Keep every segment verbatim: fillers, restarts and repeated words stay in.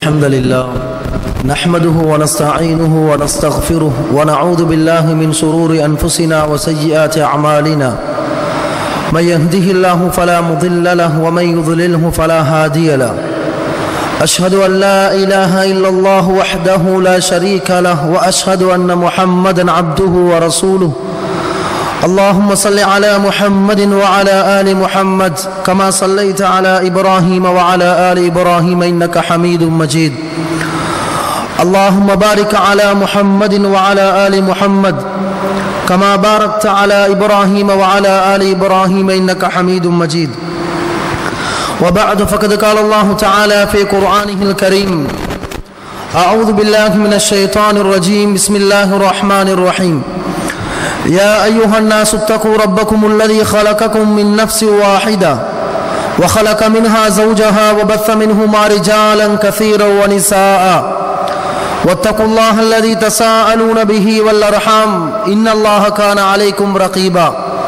الحمد لله نحمده ونستعينه ونستغفره ونعوذ بالله من شرور أنفسنا وسيئات أعمالنا من يهده الله فلا مضل له ومن يضلله فلا هادي له أشهد أن لا إله إلا الله وحده لا شريك له وأشهد أن محمدا عبده ورسوله اللهم صل على محمد وعلى آل محمد كما صليت على إبراهيم وعلى آل إبراهيم إنك حميد مجيد اللهم بارك على محمد وعلى آل محمد كما باركت على إبراهيم وعلى آل إبراهيم إنك حميد مجيد وبعد فقد قال الله تعالى في قرآنه الكريم أعوذ بالله من الشيطان الرجيم بسم الله الرحمن الرحيم يا أيها الناس اتقوا ربكم الذي خلقكم من نفس واحدة وخلق منها زوجها وبث منهما رجالا كثيرا ونساء واتقوا الله الذي تساءلون به والأرحام إن الله كان عليكم رقيبا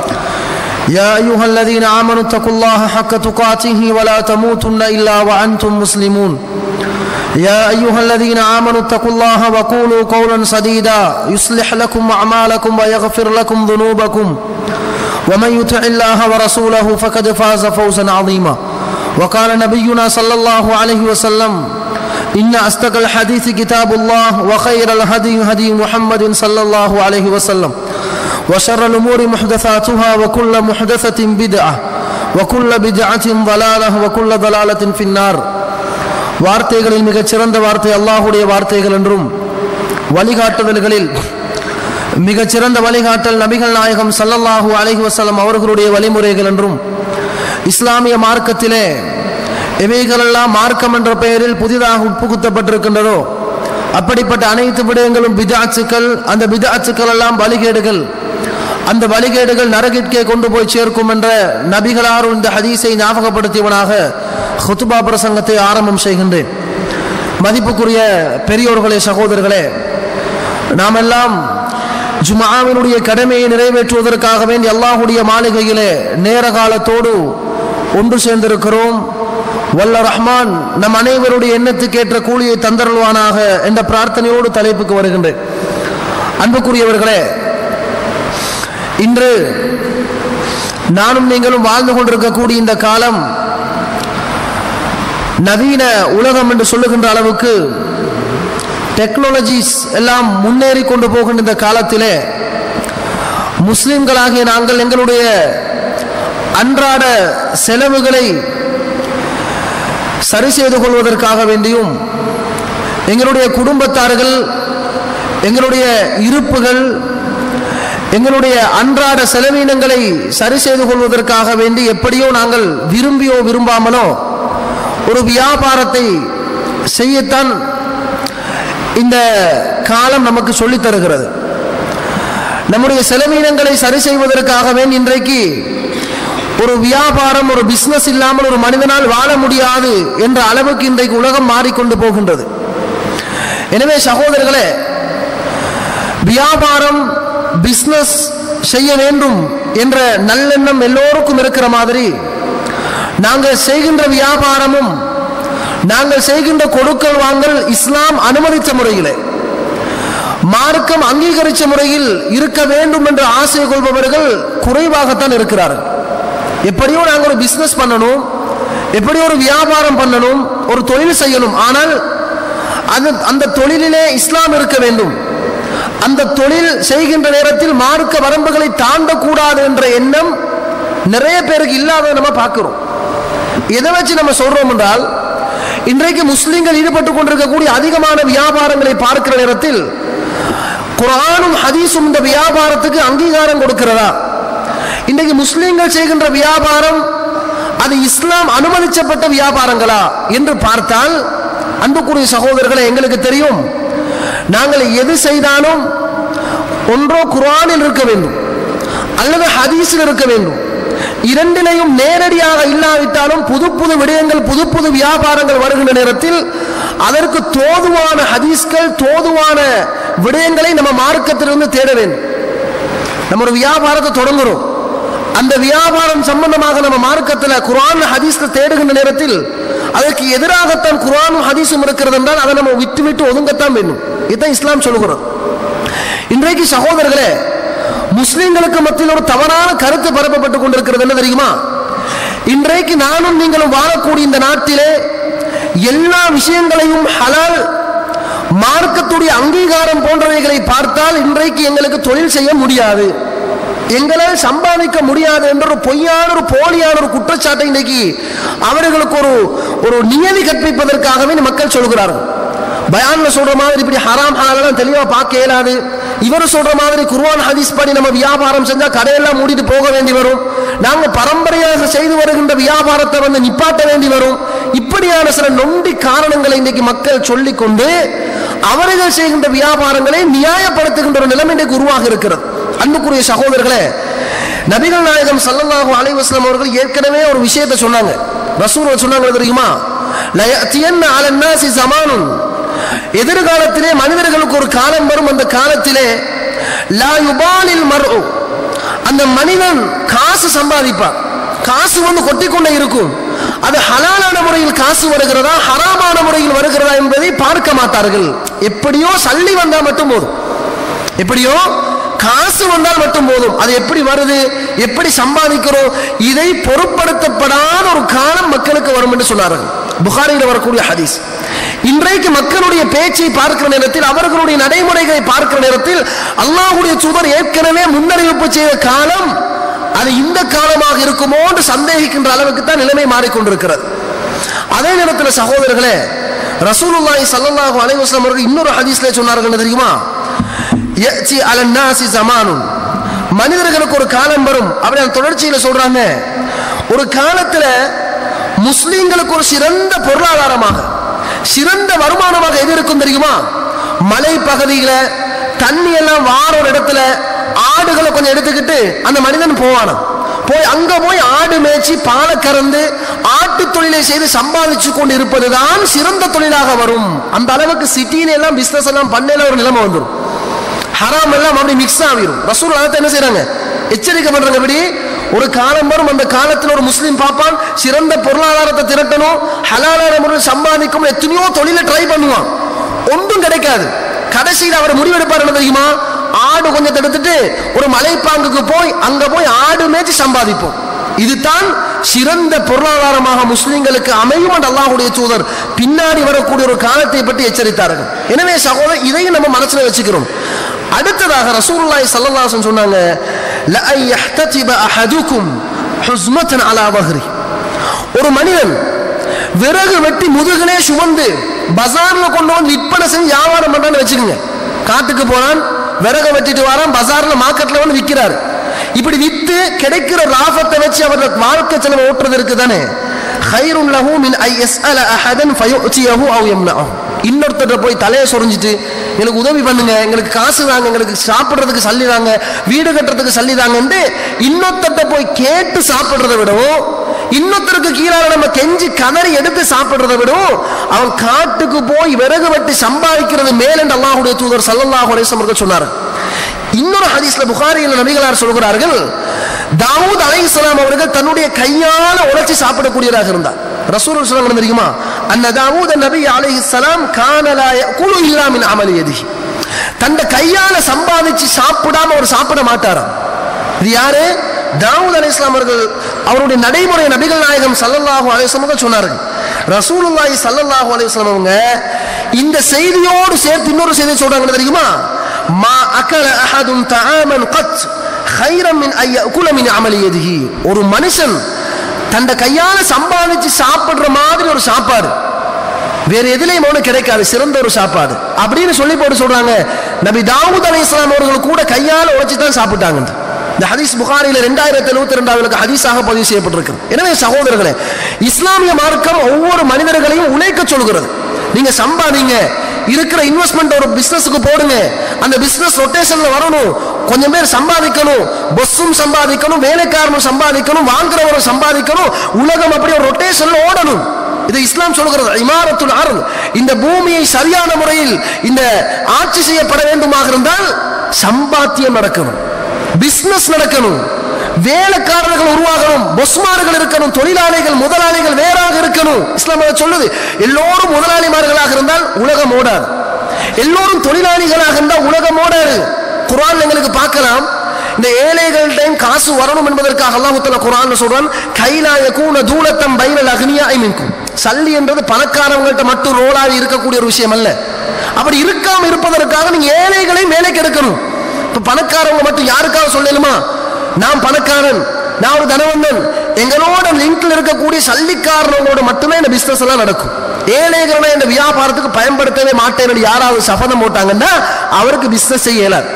يا أيها الذين آمنوا اتقوا الله حق تقاته ولا تموتن إلا وأنتم مسلمون يا أيها الذين آمنوا اتقوا الله وقولوا قولا سديدا يصلح لكم أعمالكم ويغفر لكم ذنوبكم ومن يطع الله ورسوله فقد فاز فوزا عظيما وقال نبينا صلى الله عليه وسلم إن أصدق الحديث كتاب الله وخير الهدي هدي محمد صلى الله عليه وسلم وشر الأمور محدثاتها وكل محدثة بدعة وكل بدعة ضلالة وكل ضلالة في النار வார்த்தைகளில் மிகச் சிறந்த வார்த்தை அல்லாஹ்வுடைய வார்த்தைகள் என்றும் வழிகாட்டுதல்களில் மிகச் சிறந்த வழிகாட்டல் நபிகள் நாயகம் ஸல்லல்லாஹு அலைஹி வஸல்லம் அவர்களுடைய வழிமுறைகள் என்றும் இஸ்லாமிய மார்க்கத்திலே எவைகளெல்லாம் மார்க்கம் என்ற பெயரில் புதிதாக உட்புகுத்தப்பட்டிருக்கின்றதோ அப்படிப்பட்ட அனைத்து விடயங்களும் பித்அத்துக்கள், அந்த பித்அத்துக்கள் எல்லாம் வழிகேடுகள், அந்த வழிகேடுகள் நரகிற்கே கொண்டு போய் சேர்க்கும் என்ற நபிகளார் இந்த ஹதீஸை ஞாபகப்படுத்தியவனாக ஹுத்பா பிரசங்கத்தை ஆரம்பம் செய்கின்றேன். மதிப்புக்குரிய பெரியோர்களே, சகோதரர்களே, நாம் எல்லாம் ஜும்ஆவினுடைய கடமையை நிறைவேற்றுவதற்காக வேண்டி அல்லாஹ்வுடைய மாளிகையிலே நேர காலத்தோடு ஒன்று சேர்ந்திருக்கிறோம். வல்ல ரஹ்மான் நம் அனைவருடைய எண்ணத்துக்கேற்ற கூலியை தந்தருள்வானாக என்ற பிரார்த்தனையோடு தலைப்புக்கு வருகின்றேன். அன்புக்குரியவர்களே, இன்று நானும் நீங்களும் வாழ்ந்து கொண்டிருக்கக்கூடிய இந்த காலம் நவீன உலகம் என்று சொல்லுகின்ற அளவுக்கு டெக்னாலஜிஸ் எல்லாம் முன்னேறி கொண்டு போகின்ற இந்த காலத்திலே முஸ்லிம்களாகிய நாங்கள் எங்களுடைய அன்றாட செலவுகளை சரி செய்து கொள்வதற்காக வேண்டியும் எங்களுடைய குடும்பத்தார்கள், எங்களுடைய இருப்புகள், எங்களுடைய அன்றாட செலவினங்களை சரி செய்து கொள்வதற்காக வேண்டி எப்படியோ நாங்கள் விரும்பியோ விரும்பாமலோ ஒரு வியாபாரத்தை செய்யத்தான் இந்த காலம் நமக்கு சொல்லித் தருகிறது. நம்முடைய செலவினங்களை சரி செய்வதற்காக வேண்டி இன்றைக்கு ஒரு வியாபாரம், ஒரு பிசினஸ் இல்லாமல் ஒரு மனிதனால் வாழ முடியாது என்ற அளவுக்கு இன்றைக்கு உலகம் மாறிக்கொண்டு போகின்றது. எனவே சகோதரர்களே, வியாபாரம், பிசினஸ் செய்ய வேண்டும் என்ற நல்லெண்ணம் எல்லோருக்கும் இருக்கிற மாதிரி நாங்கள் செய்கின்ற வியாபாரமும் நாங்கள் செய்கின்ற கொடுக்கல் வாங்கல் இஸ்லாம் அனுமதித்த முறையிலே, மார்க்கம் அங்கீகரித்த முறையில் இருக்க வேண்டும் என்று ஆசை கொள்பவர்கள் குறைவாகத்தான் இருக்கிறார்கள். எப்படியோ நாங்கள் ஒரு பிசினஸ் பண்ணணும், எப்படியோ ஒரு வியாபாரம் பண்ணணும், ஒரு தொழில் செய்யணும், ஆனால் அந்த அந்த தொழிலிலே இஸ்லாம் இருக்க வேண்டும், அந்த தொழில் செய்கின்ற நேரத்தில் மார்க்க வரம்புகளை தாண்டக்கூடாது என்ற எண்ணம் நிறைய பேருக்கு இல்லாத நம்ம பார்க்கிறோம். எதை வச்சு நம்ம சொல்றோம் என்றால், இன்றைக்கு முஸ்லிம்கள் ஈடுபட்டு கொண்டிருக்கக்கூடிய அதிகமான வியாபாரங்களை பார்க்கிற நேரத்தில் குர்ஆனும் ஹதீஸும் இந்த வியாபாரத்துக்கு அங்கீகாரம் கொடுக்கிறதா? இன்றைக்கு முஸ்லிம்கள் செய்கின்ற வியாபாரம் அது இஸ்லாம் அனுமதிக்கப்பட்ட வியாபாரங்களா என்று பார்த்தால், அன்புக்குரிய சகோதரர்களை, எங்களுக்கு தெரியும், நாங்கள் எது செய்தாலும் ஒன்றோ குர்ஆனில் இருக்க வேண்டும் அல்லது ஹதீஸில் இருக்க வேண்டும். இரண்டிலையும் நேரடியாக இல்லாவிட்டாலும் புது புது விடயங்கள், புது புது வியாபாரங்கள் வருகின்ற நேரத்தில் அதற்கு தோதுவான ஹதீஸ்கள், தோதுவான விடயங்களை நம்ம மார்க்கத்திலிருந்து தேட வேண்டும். நம்ம ஒரு வியாபாரத்தை தொடங்குறோம், அந்த வியாபாரம் சம்பந்தமாக நம்ம மார்க்கத்தில் குர்ஆன் ஹதீஸ்ல தேடுகின்ற நேரத்தில் அதற்கு எதிராகத்தான் குர்ஆனும் ஹதீஸும் இருக்கிறது என்றால் அதை நம்ம விட்டு விட்டு ஒதுங்கத்தான் வேண்டும். இதுதான் இஸ்லாம் சொல்லுகிறது. இன்றைக்கு சகோதரர்களே, முஸ்லிம்களுக்கு மத்தியில் ஒரு தவறான கருத்து பரப்பப்பட்டுக் கொண்டிருக்கிறது. என்ன தெரியுமா? இன்றைக்கு நானும் நீங்களும் வாழக்கூடிய இந்த நாட்டிலே எல்லா விஷயங்களையும் ஹலால் மார்க்கத்துடைய அங்கீகாரம் போன்றவைகளை பார்த்தால் இன்றைக்கு எங்களுக்கு தொழில் செய்ய முடியாது, எங்களால் சம்பாதிக்க முடியாது என்ற ஒரு பொய்யான ஒரு போலியான ஒரு குற்றச்சாட்டை இன்றைக்கு அவர்களுக்கு ஒரு ஒரு நியதி கற்பிப்பதற்காகவே மக்கள் சொல்கிறார்கள். பயான்ல சொல்ற மாதிரி இப்படி ஹராம் ஹலால் தெளிவா பார்க்க இயலாது, இவர் சொல்ற மாதிரி குர்ஆன் ஹதீஸ் படி நம்ம வியாபாரம் செஞ்சா கடையெல்லாம் மூடிட்டு போக வேண்டி வரும், நாங்க பரம்பரையாக செய்து வருகின்ற வியாபாரத்தை வந்து நிப்பாட்ட வேண்டி வரும். இப்படியான சில நொண்டி காரணங்களை இன்றைக்கு மக்கள் சொல்லிக்கொண்டு அவர்கள் செய்கின்ற வியாபாரங்களை நியாயப்படுத்துகின்ற ஒரு நிலைமை இன்றைக்கு உருவாக இருக்கிறது. அன்புக்குரிய சகோதரர்களே, நபிகள் நாயகம் ஸல்லல்லாஹு அலைஹி வஸல்லம் அவர்கள் ஏற்கனவே ஒரு விஷயத்தை சொன்னாங்க. ரசூல் சொன்னாங்க தெரியுமா? லயத்தியன்ன அலன் நாஸி ஸமானுன், எதிர்காலத்திலே மனிதர்களுக்கு ஒரு காலம் வரும், அந்த காலத்திலே லா யுபாலில் மர்உ, அந்த மனிதன் காசு சம்பாதிப்பான், காசு வந்து கொட்டிக்கொண்டே இருக்கும், அது ஹலாலான முறையில் காசு வருகிறதா ஹராமான முறையில் வருகிறதா என்பதை பார்க்க மாட்டார்கள். எப்படியோ சல்லி வந்தா மட்டும் போதும், எப்படியோ காசு வந்தால் மட்டும் போதும், அது எப்படி வருது எப்படி சம்பாதிக்கிறோம் இதை பொருட்படுத்தப்படாத ஒரு காலம் மக்களுக்கு வரும் என்று சொன்னார்கள். புகாரியில் வரக்கூடிய ஹதீஸ். இன்றைக்கு மக்களுடைய பேச்சை பார்க்கிற நேரத்தில், அவர்களுடைய நடைமுறைகளை பார்க்கிற நேரத்தில் அல்லாஹ்வுடைய தூதர் ஏற்கனவே முன்னறிவிப்பு செய்த காலம் அது இந்த காலமாக இருக்குமோ என்று சந்தேகிக்கின்ற அளவுக்கு தான் நிலைமை மாறிக்கொண்டிருக்கிறது. அதே நேரத்தில் சகோதரர்களே, ரசூலுல்லாஹி ஸல்லல்லாஹு அலைஹி வஸல்லம் அவர்கள் இன்னொரு ஹதீஸ்ல சொன்னார்கள், என்ன தெரியுமா? யஅதி அலன் நாஸி ஸமானுன், மனிதர்களுக்கு ஒரு காலம் வரும். அப்படி அந்த தொடர்ச்சியில சொல்றாங்க, ஒரு காலத்துல முஸ்லிம்களுக்கு ஒரு சிறந்த பொருளாதாரமாக சிறந்த வருமானமாக எது இருக்கும் தெரியுமா? மலை பகுதியில தண்ணி எல்லாம் வார ஒரு இடத்துல ஆடுகளை கொஞ்சம் எடுத்துக்கிட்டு அந்த மனிதன் போவானா, போய் அங்க போய் ஆடு மேய்ச்சி பாலை கறந்து ஆட்டு தொழிலை செய்து சம்பாதிச்சு கொண்டு இருப்பதுதான் சிறந்த தொழிலாக வரும். அந்த அளவுக்கு சிட்டியில எல்லாம் பிசினஸ் எல்லாம் பண்ணையில ஒரு நிலைமை வந்துடும், ஹராம் எல்லாம் அப்படி மிக்ஸ் ஆகிரும். ரசூல் அதை என்ன செய்யறாங்க? எச்சரிக்கை பண்றாங்க. இப்படி ஒரு காலம் வரும், அந்த காலத்தில் ஒரு முஸ்லீம் பார்ப்பான் சிறந்த பொருளாதாரத்தை திரட்டணும், ஹலாலான முறையில் சம்பாதிக்கும், எத்தனையோ தொழிலை ட்ரை பண்ணுவான், ஒன்றும் கிடைக்காது. கடைசியில் அவர் முடிவெடுப்பார், என்ன தெரியுமா? ஆடு கொஞ்சம் எடுத்துட்டு ஒரு மலைப்பாங்குக்கு போய் அங்க போய் ஆடு மேய்ச்சி சம்பாதிப்போம். இதுதான் சிறந்த பொருளாதாரமாக முஸ்லிம்களுக்கு அமையும் என்று அல்லாஹ்வுடைய தூதர் பின்னாடி வரக்கூடிய ஒரு காலத்தை பற்றி எச்சரித்தார்கள். எனவே சகோதரர், இதையும் நம்ம மனசுல வச்சுக்கிறோம். அடுத்ததாக ரசூலுல்லாஹி ஸல்லல்லாஹு அலைஹி வஸல்லம் சொன்னாங்க, லா யஹ்ததிப அஹதுக்கும் ஹுஸ்மத்தன் அலா வஹ்ரி, ஒரு மனிதன் விறகு வெட்டி முதுகிலே சுமந்து பஜார்ல கொண்டு வந்து விற்பனை செஞ்சு வியாபாரம் பண்றான்னு வச்சுக்கோங்க. காட்டுக்கு போனான், விறகு வெட்டிட்டு வரான், பஜார்ல மார்க்கெட்ல வந்து விற்கிறார். இப்படி வித்து கிடைக்கிற லாபத்தை வச்சு அவரோட வாழ்க்கை செலவு ஓட்டுறது இருக்குதானே, கைருன் லஹு மின் ஐ யஸ்அல அஹதன் ஃபயுஅதியஹு அவ் யம்னஅஹு, இன்னொருத்தர் போய் தலையை சொரிஞ்சிட்டு எங்களுக்கு உதவி பண்ணுங்க, எங்களுக்கு காசு தாங்க, எங்களுக்கு சாப்பிடுறதுக்கு சல்லி தாங்க, வீடு கட்டுறதுக்கு சல்லி தாங்கன்னு இன்னொருத்தர் போய் கேட்டு சாப்பிடுறதை விடவும், இன்னொருத்தருக்கு கீழால நம்ம கெஞ்சி கதறி எடுத்து சாப்பிடுறதை விடவும் அவன் காட்டுக்கு போய் விறகு வெட்டி சம்பாதிக்கிறது மேல் என்று அல்லாஹ்வுடைய தூதர் ஸல்லல்லாஹு அலைஹி வஸல்லம் அவர்கள் சொன்னார். இன்னொரு ஹதீஸ்ல புகாரியில் நபிகளார் சொல்கிறார்கள், தாவூத் அலைஹிஸ்ஸலாம் அவர்கள் தன்னுடைய கையால உழைச்சி சாப்பிடக்கூடியவராக இருந்தார். ரசூலுல்லாஹி ஸல்லல்லாஹு அலைஹி வஸல்லம் தெரியுமா? அன்ன தாவூத் நபி அலைஹிஸ்ஸலாம் கான லா யகுலு இல்லா மின் அமலி யதிஹி, தன்னை கையால சம்பாதிச்சு சாப்பிடாம அவர் சாப்பிட மாட்டாராம். இது யாரு? தாவூத் அலைஹிஸ்ஸலாம் அவர்கள் அவருடைய நடைமுறை நபிகள் நாயகம் ஸல்லல்லாஹு அலைஹி வஸல்லம் சொன்னார்கள். ரசூலுல்லாஹி ஸல்லல்லாஹு அலைஹி வஸல்லம் அவங்க இந்த செய்தியோடு சேர்த்து இன்னொரு செய்தி சொல்றாங்க, தெரியுமா? மா அகல அஹதுன் தஆமன் கத் கைரம் மின் ஐ யகுல மின் அமலி யதிஹி, ஒரு மனுஷன் தன்னை கையால சம்பாதிச்சு சாப்பிடுற மாதிரி ஒரு சாப்பாடு வேற எதிலையும் அவனுக்கு கிடைக்காது, சிறந்த ஒரு சாப்பாடு அப்படின்னு சொல்லி போட்டு சொல்றாங்க. நபி தாவூத் அலைஹிஸ்ஸலாம் அவர்கள் கூட கையால உழைச்சி தான் சாப்பிட்டாங்க. இந்த ஹதீஸ் புகாரில இரண்டாயிரத்தி எழுபத்தி ரெண்டாவது ஹதீஸாக பதிவு செய்யப்பட்டிருக்கு. எனவே சகோதரர்களே, இஸ்லாமிய மார்க்கம் ஒவ்வொரு மனிதர்களையும் உழைக்க சொல்கிறது. நீங்க சம்பாதிங்க, இருக்கிற இன்வெஸ்ட்மெண்ட் ஒரு பிசினஸுக்கு போடுங்க, அந்த பிசினஸ் ரொட்டேஷன்ல வரணும், கொஞ்சம் பேர் சம்பாதிக்கணும், பொஸ்ஸும் சம்பாதிக்கணும், வேலைக்காரனும் சம்பாதிக்கணும், வாங்குறவரும் சம்பாதிக்கணும், உலகம் அப்படி ஒரு ரொட்டேஷன்ல ஓடணும். இது இஸ்லாம் சொல்கிறது. இமாரத்துல் அர்த், இந்த பூமியை சரியான முறையில் இந்த ஆட்சி செய்யப்பட வேண்டுமாக இருந்தால் சம்பாத்தியம் நடக்கணும், பிசினஸ் நடக்கணும், வேலைக்காரர்கள் உருவாகணும், பொஸ்மார்கள் இருக்கணும், தொழிலாளிகள் முதலாளிகள் வேறாக இருக்கணும். இஸ்லாம் சொல்லுது எல்லோரும் முதலாளிமார்களாக இருந்தால் உலகம் ஓடாது, எல்லோரும் தொழிலாளிகளாக இருந்தால் உலகம் ஓடாது. குர்ஆன் எங்களுக்கு பார்க்கலாம், இந்த ஏழைகளிடம் காசு வரணும் என்பதற்காக அல்லாஹ் தஆலா குர்ஆன்ல சொல்றான், கைலா யகூன தூலத்தம் பைனல் அக்னியாஇ மின்கும். சல்லி என்றது பணக்காரங்கள்ட்ட மட்டும் ரோலாகி இருக்கக்கூடிய ஒரு விஷயம் அல்ல. அப்படி இருக்காம இருப்பதற்காக நீங்க ஏழைகளை வேலைக்கு எடுக்கணும். இப்ப பணக்காரங்க மட்டும் யாருக்காக சொல்லலுமா, நான் பணக்காரன், நான் ஒரு தனவந்தன், எங்களோட லிங்க்ல இருக்கக்கூடிய சல்லிக்காரங்களோட மட்டுமே இந்த பிசினஸ் எல்லாம் நடக்கும். ஏழைகளை இந்த வியாபாரத்துக்கு பயன்படுத்தவே மாட்டேன் யாராவது சபதம் போட்டாங்கன்னா அவருக்கு பிசினஸ் செய்ய இயலாது.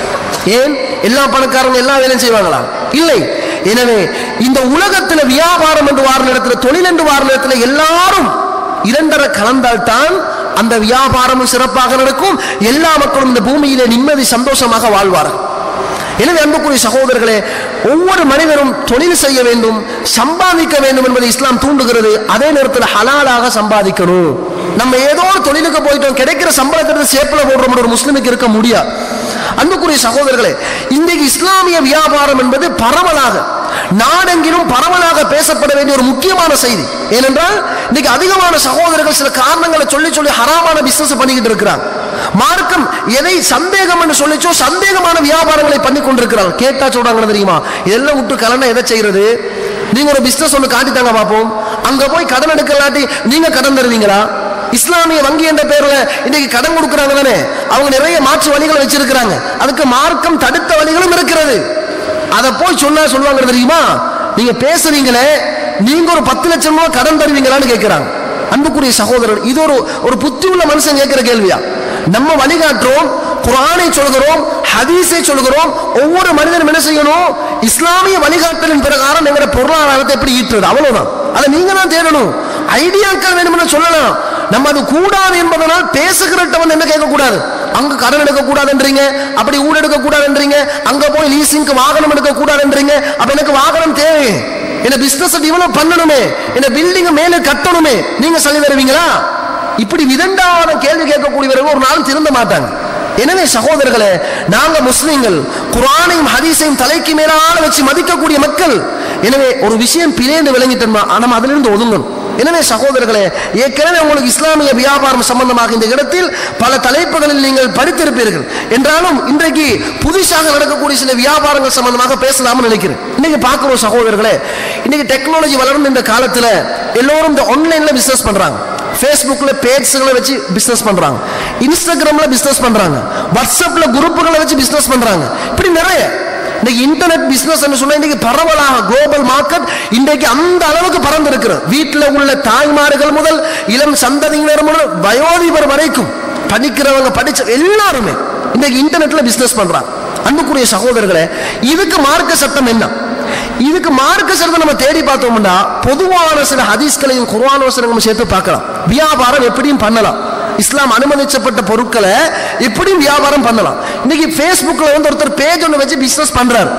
ஏன்? எல்லா பணக்காரங்க எல்லா வேலையும் செய்வாங்களா? இல்லை. எனவே இந்த உலகத்துல வியாபாரம் என்று வார நேரத்தில், தொழில் என்று வார நேரத்தில் எல்லாரும் இரண்டரை கலந்தால்தான் அந்த வியாபாரமும் சிறப்பாக நடக்கும், எல்லா மக்களும் இந்த பூமியிலே நிம்மதி சந்தோஷமாக வாழ்வார்கள். எனவே அன்புக்குரிய சகோதரர்களே, ஒவ்வொரு மனிதரும் தொழில் செய்ய வேண்டும், சம்பாதிக்க வேண்டும் என்பதை இஸ்லாம் தூண்டுகிறது. அதே நேரத்தில் ஹலாலாக சம்பாதிக்கணும். நம்ம ஏதோ ஒரு தொழிலுக்கு போயிட்டோம், கிடைக்கிற சம்பளத்தை சேப்பில போடுறோம் ஒரு முஸ்லிமுக்கு இருக்க முடியாது. அன்புக்குரிய சகோதரர்களே, இன்றைக்கு இஸ்லாமிய வியாபாரம் என்பது பரவலாக நாடெங்கிலும் பரவலாக பேசப்பட வேண்டிய ஒரு முக்கியமான செய்தி. ஏனென்றால் இன்னைக்கு அதிகமான சகோதரர்கள் சில காரணங்களை சொல்லி சொல்லி ஹராமான பிசினஸ் பண்ணிக்கிட்டு இருக்கிறாங்க. மார்க்கம் எதை சந்தேகம் என்று சொல்லிச்சோ சந்தேகமான வியாபாரங்களை பண்ணி கொண்டிருக்கிறாங்க. கேட்டா சொல்றாங்க தெரியுமா, இதெல்லாம் விட்டு கலண்டா எதை செய்யறது? நீங்க ஒரு பிசினஸ் ஒன்று காட்டித்தாங்க பார்ப்போம், அங்க போய் கடன் எடுக்கலாட்டி நீங்க கடன் தருவீங்களா? இஸ்லாமிய வங்கி என்ற பேர்ல இன்னைக்கு கடன் கொடுக்கறாங்க தானே, அவங்க நிறைய மாற்று வழிகளை வச்சிருக்கிறாங்க. அதுக்கு மார்க்கம் தடுத்த வழிகளும் இருக்கிறது. அதை போய் சொன்னா சொல்லுவாங்க தெரியுமா, நீங்க பேசுறீங்களே, நீங்க ஒரு பத்து லட்சம் ரூபாய் கடன் தருவீங்களான்னு கேட்கிறாங்க. அன்புக்குரிய சகோதரர், இது ஒரு ஒரு புத்தி உள்ள மனுஷன் கேட்கிற கேள்வியா? நம்ம வழிகாட்டுறோம், குர்ஆனை சொல்கிறோம், ஹதீஸை சொல்கிறோம். ஒவ்வொரு மனிதனும் என்ன செய்யணும்? இஸ்லாமிய வழிகாட்டலின் பிரகாரம் எங்களுடைய பொருளாதாரத்தை எப்படி ஈட்டுறது, அவ்வளவுதான். அதை நீங்க தான் தேடணும். ஐடியாக்கள் வேணும்னு சொல்லலாம், நம்ம அது கூடாது என்பதனால் பேசுகிறட்ட வந்து என்ன கேட்கக்கூடாது, அங்க கடன் எடுக்க கூடாதுன்றீங்க, அப்படி ஊட எடுக்க கூடாதுன்றீங்க, அங்க போய் லீசிங்க்கு வாகனம் எடுக்க கூடாதுன்றீங்க. அப்ப எனக்கு வாகனம் தேவை, என்ன பிசினஸ் டெவலப் பண்ணணுமே, என்ன பில்டிங் மேலே கட்டணுமே, நீங்க சொல்லி தருவீங்களா? இப்படி விதண்டான கேள்வி கேட்கக்கூடியவர்கள் ஒரு நாள் திருந்த மாட்டாங்க. எனவே சகோதரர்களே, நாங்க முஸ்லிம்கள் குர்ஆனையும் ஹதீஸையும் தலைக்கு மேலான வச்சு மதிக்கக்கூடிய மக்கள். எனவே ஒரு விஷயம் பிழைந்து விளங்கிட்டோம்னா நம்ம அதிலிருந்து ஒதுங்கணும். எனவே சகோதரர்களே, ஏற்கனவே உங்களுக்கு இஸ்லாமிய வியாபாரம் சம்பந்தமாக இந்த இடத்தில் பல தலைப்புகளில் நீங்கள் படித்திருப்பீர்கள். என்றாலும் இன்றைக்கு புதுசாக நடக்கக்கூடிய சில வியாபாரங்கள் சம்பந்தமாக பேசலாம்னு நினைக்கிறேன். இன்னைக்கு பார்க்கிறோம் சகோதரர்களே, இன்னைக்கு டெக்னாலஜி வளர்ந்த இந்த காலத்தில் எல்லோரும் இந்த ஆன்லைன்ல பிசினஸ் பண்றாங்க. ஃபேஸ்புக்ல பேஜ்களை வச்சு பிசினஸ் பண்றாங்க, இன்ஸ்டாகிராம்ல பிசினஸ் பண்றாங்க, வாட்ஸ்அப்ல குரூப்புகளை வச்சு பிசினஸ் பண்றாங்க. இப்படி நிறைய இன்னைக்கு இன்டர்நெட் பிசினஸ் என்று சொன்னா இன்னைக்கு பரவலாக குளோபல் மார்க்கெட் இன்றைக்கு அந்த அளவுக்கு பறந்து இருக்கிறது. வீட்டில் உள்ள தாய்மார்கள் முதல் இளம் சந்ததியினர் முதல் வயோதிபர் வரைக்கும் படிக்கிறவங்க படிச்ச எல்லாருமே இன்னைக்கு இன்டர்நெட்ல பிசினஸ் பண்றாங்க. அன்புக்குரிய சகோதரர்களே, இதுக்கு மார்க்க சட்டம் என்ன? இதுக்கு மார்க்க சட்டத்தை நம்ம தேடி பார்த்தோம்னா பொதுவான சில ஹதீஸ்களையும் குர்ஆன் வசனங்களையும் சேர்த்து பார்க்கலாம். வியாபாரம் எப்படியும் பண்ணலாம், இஸ்லாம் அனுமதிக்கப்பட்ட பொருட்களை எப்படியும் வியாபாரம் பண்ணலாம். இன்னைக்கு ஃபேஸ்புக்ல வந்து ஒருத்தர் பேஜ் ஒன்று வச்சு பிசினஸ் பண்றாரு,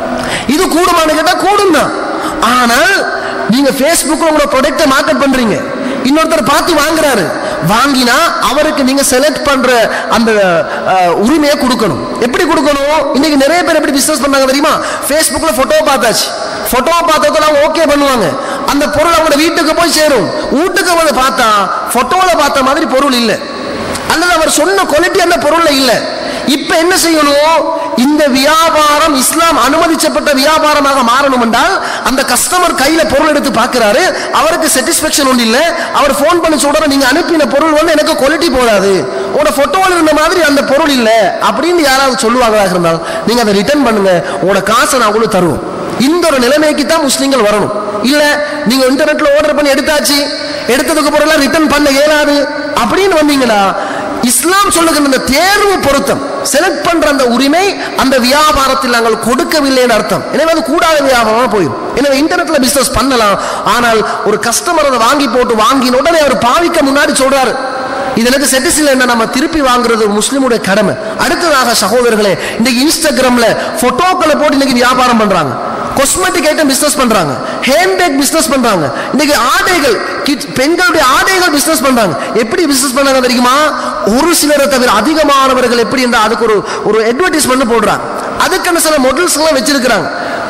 இது கூடுமானு கேட்டா கூடும் தான். ஆனால் நீங்க ஃபேஸ்புக்ல உங்களோட ப்ராடக்ட்டை மார்க்கெட் பண்றீங்க, இன்னொருத்தர் பார்த்து வாங்குறாரு, வாங்கினா அவருக்கு நீங்க செலக்ட் பண்ற அந்த உரிமையை கொடுக்கணும். எப்படி கொடுக்கணும்? இன்னைக்கு நிறைய பேர் எப்படி பிசினஸ் பண்ணாங்க தெரியுமா? ஃபேஸ்புக்ல போட்டோ பார்த்தாச்சு, போட்டோ பார்த்ததுல அவங்க ஓகே பண்ணுவாங்க, அந்த பொருள் அவங்க வீட்டுக்கு போய் சேரும். வீட்டுக்கு வந்து பார்த்தா போட்டோல பார்த்த மாதிரி பொருள் இல்லை, அல்லது அவர் சொன்ன குவாலிட்டி அந்த பொருள்ல இல்லை. இப்ப என்ன செய்யணும்? இந்த வியாபாரம் இஸ்லாம் அனுமதிக்கப்பட்ட வியாபாரமாக மாறணும் என்றால் அந்த கஸ்டமர் கையில பொருள் எடுத்து பார்க்கிறாரு, அவருக்கு சாட்டிஸ்ஃபேக்ஷன் ஒன்று இல்லை, அவர் போன் பண்ணி சொல்ற நீங்க அனுப்பின பொருள் வந்து எனக்கு குவாலிட்டி போதாது, உங்களோட போட்டோவில் இருந்த மாதிரி அந்த பொருள் இல்லை அப்படின்னு யாராவது சொல்லுவாங்களா இருந்தால் நீங்க அதை ரிட்டர்ன் பண்ணுங்க, உங்களோட காசை நான் உங்களுக்கு தருவோம். இந்த ஒரு நிலைமைக்கு தான் முஸ்லிம்கள் வரணும். இல்ல நீங்க இன்டர்நெட்ல ஆர்டர் பண்ணி எடுத்தாச்சு, எடுத்ததுக்கு பொருள் ரிட்டர்ன் பண்ண இயலாது அப்படின்னு வந்தீங்கன்னா இஸ்லாம் சொல்லுகிற இந்த தேர்வு பொருத்தம் செலக்ட் பண்ற அந்த உரிமை அந்த வியாபாரத்தில் நாங்கள் கொடுக்கவில்லைன்னு அர்த்தம். எனவே அது கூடாத வியாபாரமா போயிடும். எனவே இன்டர்நெட்ல பிசினஸ் பண்ணலாம், ஆனால் ஒரு கஸ்டமர் அதை வாங்கி போட்டு வாங்கின உடனே அவர் பாவிக்க முன்னாடி சொல்றாரு இது எனக்கு செட்டிஸ் இல்லைன்னா நம்ம திருப்பி வாங்குறது முஸ்லிமுடைய கடமை. அடுத்ததாக சகோதரர்களே, இன்னைக்கு இன்ஸ்டாகிராம்ல போட்டோக்களை போட்டு இன்னைக்கு வியாபாரம் பண்றாங்க, காஸ்மெட்டிக் ஐட்டம் பிசினஸ் பண்றாங்க, ஹேண்ட்பேக் பிசினஸ் பண்றாங்க, இன்னைக்கு ஆடைகள் பெண்களுடைய ஆடைகள் பிசினஸ் பண்றாங்க. எப்படி பிசினஸ் பண்றாங்க தெரியுமா? ஒரு சிலரை தவிர அதிகமானவர்கள் எப்படி என்றால் அதுக்கு ஒரு ஒரு அட்வர்டைஸ்மெண்ட் போடுறாங்க, அதுக்கான சில மாடல்ஸ் எல்லாம் வச்சிருக்கிறாங்க.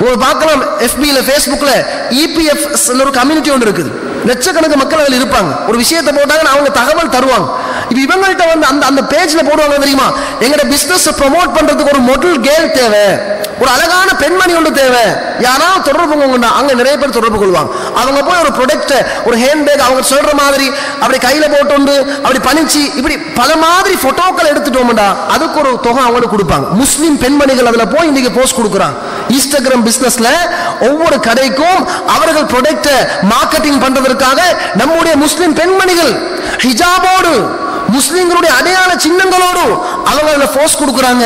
ஒரு பார்க்கலாம் எஃபில ஃபேஸ்புக்ல இபிஎஃப் ஒரு கம்யூனிட்டி ஒன்று இருக்குது. லட்சக்கணக்கு மக்கள் அதில் இருப்பாங்க. ஒரு விஷயத்தை போட்டாங்கன்னா அவங்க தகவல் தருவாங்க. இப்போ இவங்கள்ட்ட வந்து அந்த அந்த பேஜில் போடுவாங்க தெரியுமா, எங்களோட பிஸ்னஸ் ப்ரமோட் பண்ணுறதுக்கு ஒரு மொடல் கேர்ள் தேவை, ஒரு அழகான பெண்மணி ஒன்று தேவை, யாராவது தொடர்பு கொண்டா அங்கே நிறைய பேர் தொடர்பு கொள்வாங்க. அவங்க போய் ஒரு ப்ரொடக்ட் ஒரு ஹேண்ட்பேக் அவங்க சொல்கிற மாதிரி அப்படி கையில் போட்டு அப்படி பணிச்சு இப்படி பல மாதிரி ஃபோட்டோக்கள் எடுத்துட்டோம்டா அதுக்கு ஒரு தொகை அவங்களுக்கு கொடுப்பாங்க. முஸ்லீம் பெண்மணிகள் அதில் போய் இன்னைக்கு போஸ்ட் கொடுக்குறாங்க. இன்ஸ்டாகிராம் பிஸ்னஸ்ல ஒவ்வொரு கடைக்கும் அவர்கள் ப்ரொடக்ட் மார்க்கெட்டிங் பண்றதற்காக நம்முடைய முஸ்லிம் பெண்மணிகள் ஹிஜாபோடு முஸ்லிம்களுடைய அடையாள சின்னங்களோடு அவங்க அதுல போஸ்ட் கொடுக்குறாங்க.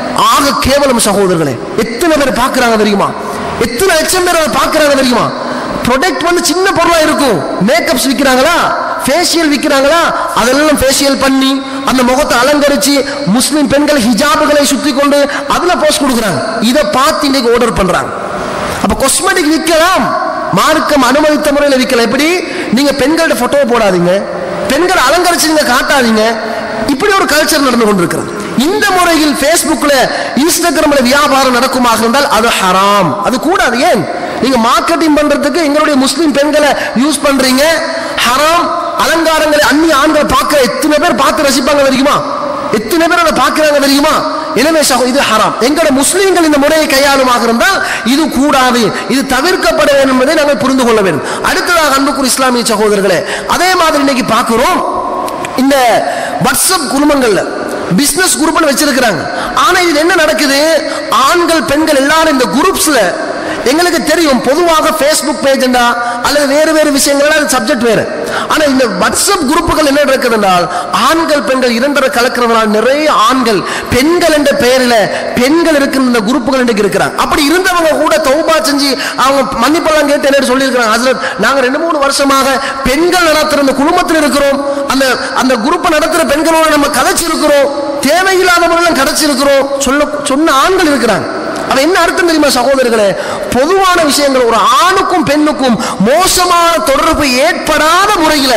ஆக கேவலம் சகோதரர்களே, எத்தனை பேர் பார்க்கறாங்க தெரியுமா, எத்தனை லட்சம் பேர் அதை பார்க்கறாங்க தெரியுமா. ப்ராடக்ட் வந்து சின்ன பொருளா இருக்கும், மேக்கப்ஸ் விற்கிறாங்களா, ஃபேஷியல் விற்கிறாங்களா, அதெல்லாம் ஃபேஷியல் பண்ணி அந்த முகத்தை அலங்கரிச்சு முஸ்லிம் பெண்கள் ஹிஜாபுகளை சுத்தி கொண்டு அதுல போஸ்ட் கொடுக்குறாங்க. இதை பார்த்து இன்னைக்கு ஆர்டர் பண்றாங்க. அப்ப காஸ்மெட்டிக் விற்கலாம், மார்க்கம் அனுமதித்த முறையில் விற்கலாம். எப்படி நீங்க பெண்களோட போட்டோ போடாதீங்க, பெண்கள் அலங்கரிச்சு நீங்க காட்டாதீங்க, இப்படி ஒரு கல்ச்சர் நடந்து கொண்டிருக்கிறது. இந்த முறையில் ஃபேஸ்புக்ல இன்ஸ்டாகிராம்ல வியாபாரம் நடக்குமாக இருந்தால் அது ஹராம், அது கூடாது. ஏன் நீங்க மார்க்கெட்டிங் பண்றதுக்கு எங்களுடைய முஸ்லிம் பெண்களை யூஸ் பண்றீங்க, ஹராம். அலங்காரங்களை அந்நிய ஆண்கள் பார்க்க எத்தனை பேர் பார்த்து ரசிப்பாங்க தெரியுமா, எத்தனை பேர் அதை பார்க்கிறாங்க தெரியுமா. எனவே இது ஹராம். எங்களுடைய முஸ்லிம்கள் இந்த முறையை கையாளுமாக இருந்தால் இது கூடாது, இது தவிர்க்கப்பட வேண்டும் என்பதை நாங்கள் புரிந்து கொள்ள வேண்டும். அடுத்ததாக அன்புக்குரிய இஸ்லாமிய சகோதரர்களே, அதே மாதிரி இன்னைக்கு பார்க்கிறோம், இந்த வாட்ஸ்அப் குழுமங்கள்ல பிசினஸ் குரூப் வச்சிருக்கிறாங்க. ஆனா இது என்ன நடக்குது, ஆண்கள் பெண்கள் எல்லாரும் இந்த குரூப்ஸ்ல எங்களுக்கு தெரியும் பொதுவாக ஃபேஸ்புக் பேஜ் அல்லது வேறு வேறு விஷயங்கள் சப்ஜெக்ட் வேறு. ஆனா இந்த வாட்ஸ்அப் குரூப்புகள் என்ன நடக்குது என்றால் ஆண்கள் பெண்கள் இரண்டரை கலக்கிறதுனால நிறைய ஆண்கள் பெண்கள் என்ற பெயரில் பெண்கள் இருக்கிற இந்த குரூப்புகள் இன்றைக்கு இருக்கிறாங்க. அப்படி இருந்தவங்க கூட தௌபா செஞ்சு அவங்க மன்னிப்பெல்லாம் கேட்டு என்ன சொல்லியிருக்கிறாங்க, ஹஸ்ரத் நாங்க ரெண்டு மூணு வருஷமாக பெண்கள் நடத்துற இந்த குடும்பத்தில் இருக்கிறோம், அந்த அந்த குரூப்பை நடத்துற பெண்களோட நம்ம கதைச்சிருக்கிறோம், தேவையில்லாத முறையில் கதைச்சிருக்கிறோம் சொல்ல சொன்ன ஆண்கள் இருக்கிறாங்க. அது என்ன அர்த்தம் தெரியுமா சகோதரர்களே, பொதுவான விஷயங்கள் ஒரு ஆணுக்கும் பெண்ணுக்கும் மோசமான தொடர்பு ஏற்படாத முறையில்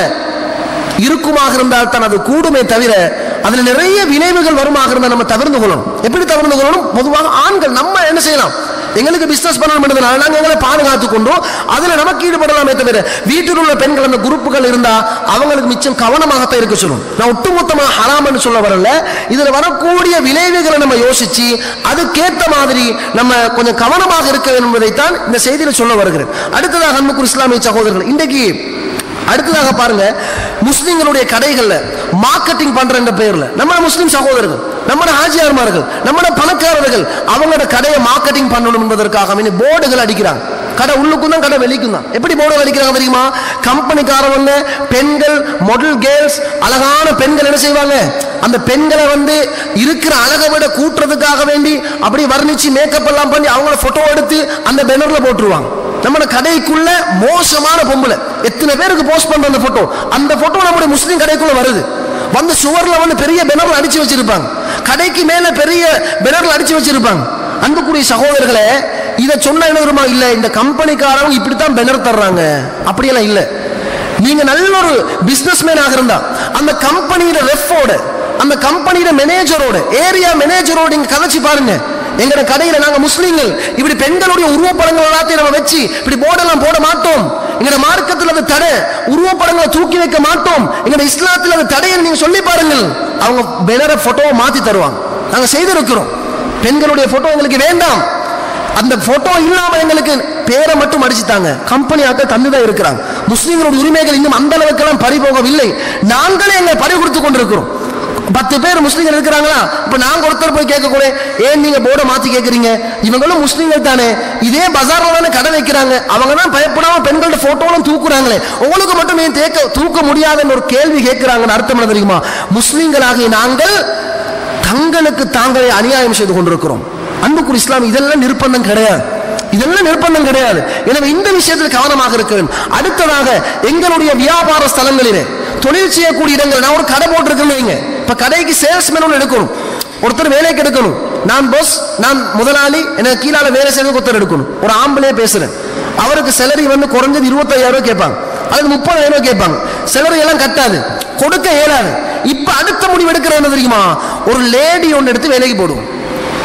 இருக்குமாக இருந்தால் தான் அது கூடுமே தவிர அதுல நிறைய விளைவுகள் வருமாக இருந்தால் நம்ம தவிர்த்து கொள்ளணும். எப்படி தவிர்த்து கொள்ளணும், பொதுவாக ஆண்கள் நம்ம என்ன செய்யலாம், எங்களுக்கு பிசினஸ் பண்ணணும், நாங்கள் எங்களை பாதுகாத்துக் கொண்டோம், அதுல நமக்கு ஈடுபடலாமே தவிர வீட்டில் உள்ள பெண்கள் அந்த குரூப்புகள் இருந்தா அவங்களுக்கு மிச்சம் கவனமாகத்தான் இருக்க சொல்லணும். நான் ஒட்டுமொத்தமாக ஹராம்னு சொல்ல வரல, இதுல வரக்கூடிய விளைவுகளை நம்ம யோசிச்சு அதுக்கேற்ற மாதிரி நம்ம கொஞ்சம் கவனமாக இருக்க வேண்டும் என்பதைத்தான் இந்த செய்தியில் சொல்ல வருகிறேன். அடுத்ததாக அன்புக்குரிய இஸ்லாமிய சகோதரர்கள், இன்றைக்கு அடுத்ததாக பாருங்க, முஸ்லிம்களுடைய கடைகள்ல மார்க்கெட்டிங் பண்ற என்ற பெயர்ல நம்ம முஸ்லிம் சகோதரர்கள், நம்ம ஹாஜியார்மார்கள், நம்ம பணக்காரர்கள் அவங்களோட கடையை மார்க்கெட்டிங் பண்ணணும் என்பதற்காக போர்டுகள் அடிக்கிறாங்க. கடை உள்ளுக்கும் தான் கடை வெளிக்கும் தான். எப்படி போர்டுகள் அடிக்கிறாங்க தெரியுமா, கம்பெனிக்காரவங்க பெண்கள் மாடல் கேர்ள்ஸ் அழகான பெண்கள் என்ன செய்வாங்க, அந்த பெண்களை வந்து இருக்கிற அழகை விட கூட்டுறதுக்காக வேண்டி அப்படி வர்ணிச்சு மேக்கப் எல்லாம் பண்ணி அவங்கள போட்டோ எடுத்து அந்த பேனர்ல போட்டுருவாங்க. நம்ம கடைக்குள்ள மோசமான பொம்பளை எத்தனை பேருக்கு போஸ்ட் பண்ற அந்த போட்டோ, அந்த போட்டோ நம்முடைய முஸ்லீம் கடைக்குள்ள வருது, வந்து சுவர்ல வந்து பெரிய பேனர்ல அடிச்சு வச்சிருப்பாங்க, கடைக்கு மேல பெரிய பேனர்ல அடிச்சு வச்சிருப்பாங்க. அன்புக்குரிய சகோதரர்களே, இதை சொன்ன என்ன இல்ல, இந்த கம்பெனிக்காரங்க இப்படித்தான் பேனர் தர்றாங்க, அப்படியெல்லாம் இல்ல. நீங்க நல்ல ஒரு பிசினஸ் மேனாக இருந்தா அந்த கம்பெனியோட ரெஃபோட அந்த கம்பெனியோட மேனேஜரோட ஏரியா மேனேஜரோட நீங்க கதைச்சு பாருங்க, எங்க கடையில நாங்க முஸ்லீம்கள் இப்படி பெண்களுடைய உருவப்படங்கள் எல்லாத்தையும் நம்ம வச்சு இப்படி போர்டெல்லாம் போட மாட்டோம், எங்க மார்க்கத்தில் அது தடை, உருவப்படங்களை தூக்கி வைக்க மாட்டோம், எங்க இஸ்லாத்தில் அது தடையை நீங்க சொல்லி பாருங்கள், அவங்க பேனரை போட்டோவை மாத்தி தருவாங்க. நாங்க செய்திருக்கிறோம், பெண்களுடைய போட்டோ எங்களுக்கு வேண்டாம், அந்த போட்டோ இல்லாம எங்களுக்கு பேரை மட்டும் அடிச்சுட்டாங்க, கம்பெனி ஆட்கள் தந்துதான் இருக்கிறாங்க. முஸ்லீம்களுடைய உரிமைகள் இன்னும் அந்த அளவுக்கு எல்லாம் பறிபோகவில்லை, நாங்களே எங்களை பறி கொடுத்து கொண்டிருக்கிறோம். பத்து பேர் முஸ்லீம்கள் இருக்கிறாங்களா, இப்ப நாங்க ஒருத்தர் போய் கேட்க கூட ஏன் நீங்க போர்டை மாத்தி கேட்கறீங்க, இவங்களும் முஸ்லீம்கள் தானே, இதே பஜார்ல தானே கடை வைக்கிறாங்க, அவங்க தான் பயப்படாம பெண்களோட போட்டோலாம் தூக்குறாங்களே, உங்களுக்கு மட்டும் ஏன் தேக்க தூக்க முடியாதுன்னு ஒரு கேள்வி கேட்கிறாங்கன்னு அர்த்தம் என்ன தெரியுமா, முஸ்லீம்களாகிய நாங்கள் தங்களுக்கு தாங்களே அநியாயம் செய்து கொண்டிருக்கிறோம். அன்புக்குரிய இஸ்லாம் இதெல்லாம் நிர்பந்தம் கிடையாது, இதெல்லாம் நிர்பந்தம் கிடையாது. எனவே இந்த விஷயத்தில் கவனமாக இருக்க வேண்டும். அடுத்ததாக எங்களுடைய வியாபார ஸ்தலங்களிலே தொழில் செய்யக்கூடிய இடங்கள், நான் ஒரு கடை போட்டிருக்கேன்னு வைங்க, இப்ப கடைக்கு சேல்ஸ்மேன் எடுக்கணும், ஒருத்தர் வேலைக்கு எடுக்கணும், நான் பாஸ், நான் முதலாளி, எனக்கு கீழால வேலை செய்ய ஒருத்தர் எடுக்கணும், ஒரு ஆம்பளே பேசுறேன், அவருக்கு சேலரி வந்து குறைஞ்சது இருபத்தாயிரம் ரூபாய் கேட்பாங்க, அதுக்கு முப்பதாயிரம் ரூபாய் கேட்பாங்க, சேலரி எல்லாம் கட்டாது, கொடுக்க இயலாது. இப்ப அடுத்த முடிவு எடுக்கிற என்ன தெரியுமா, ஒரு லேடி ஒன்று எடுத்து வேலைக்கு போடுவோம்,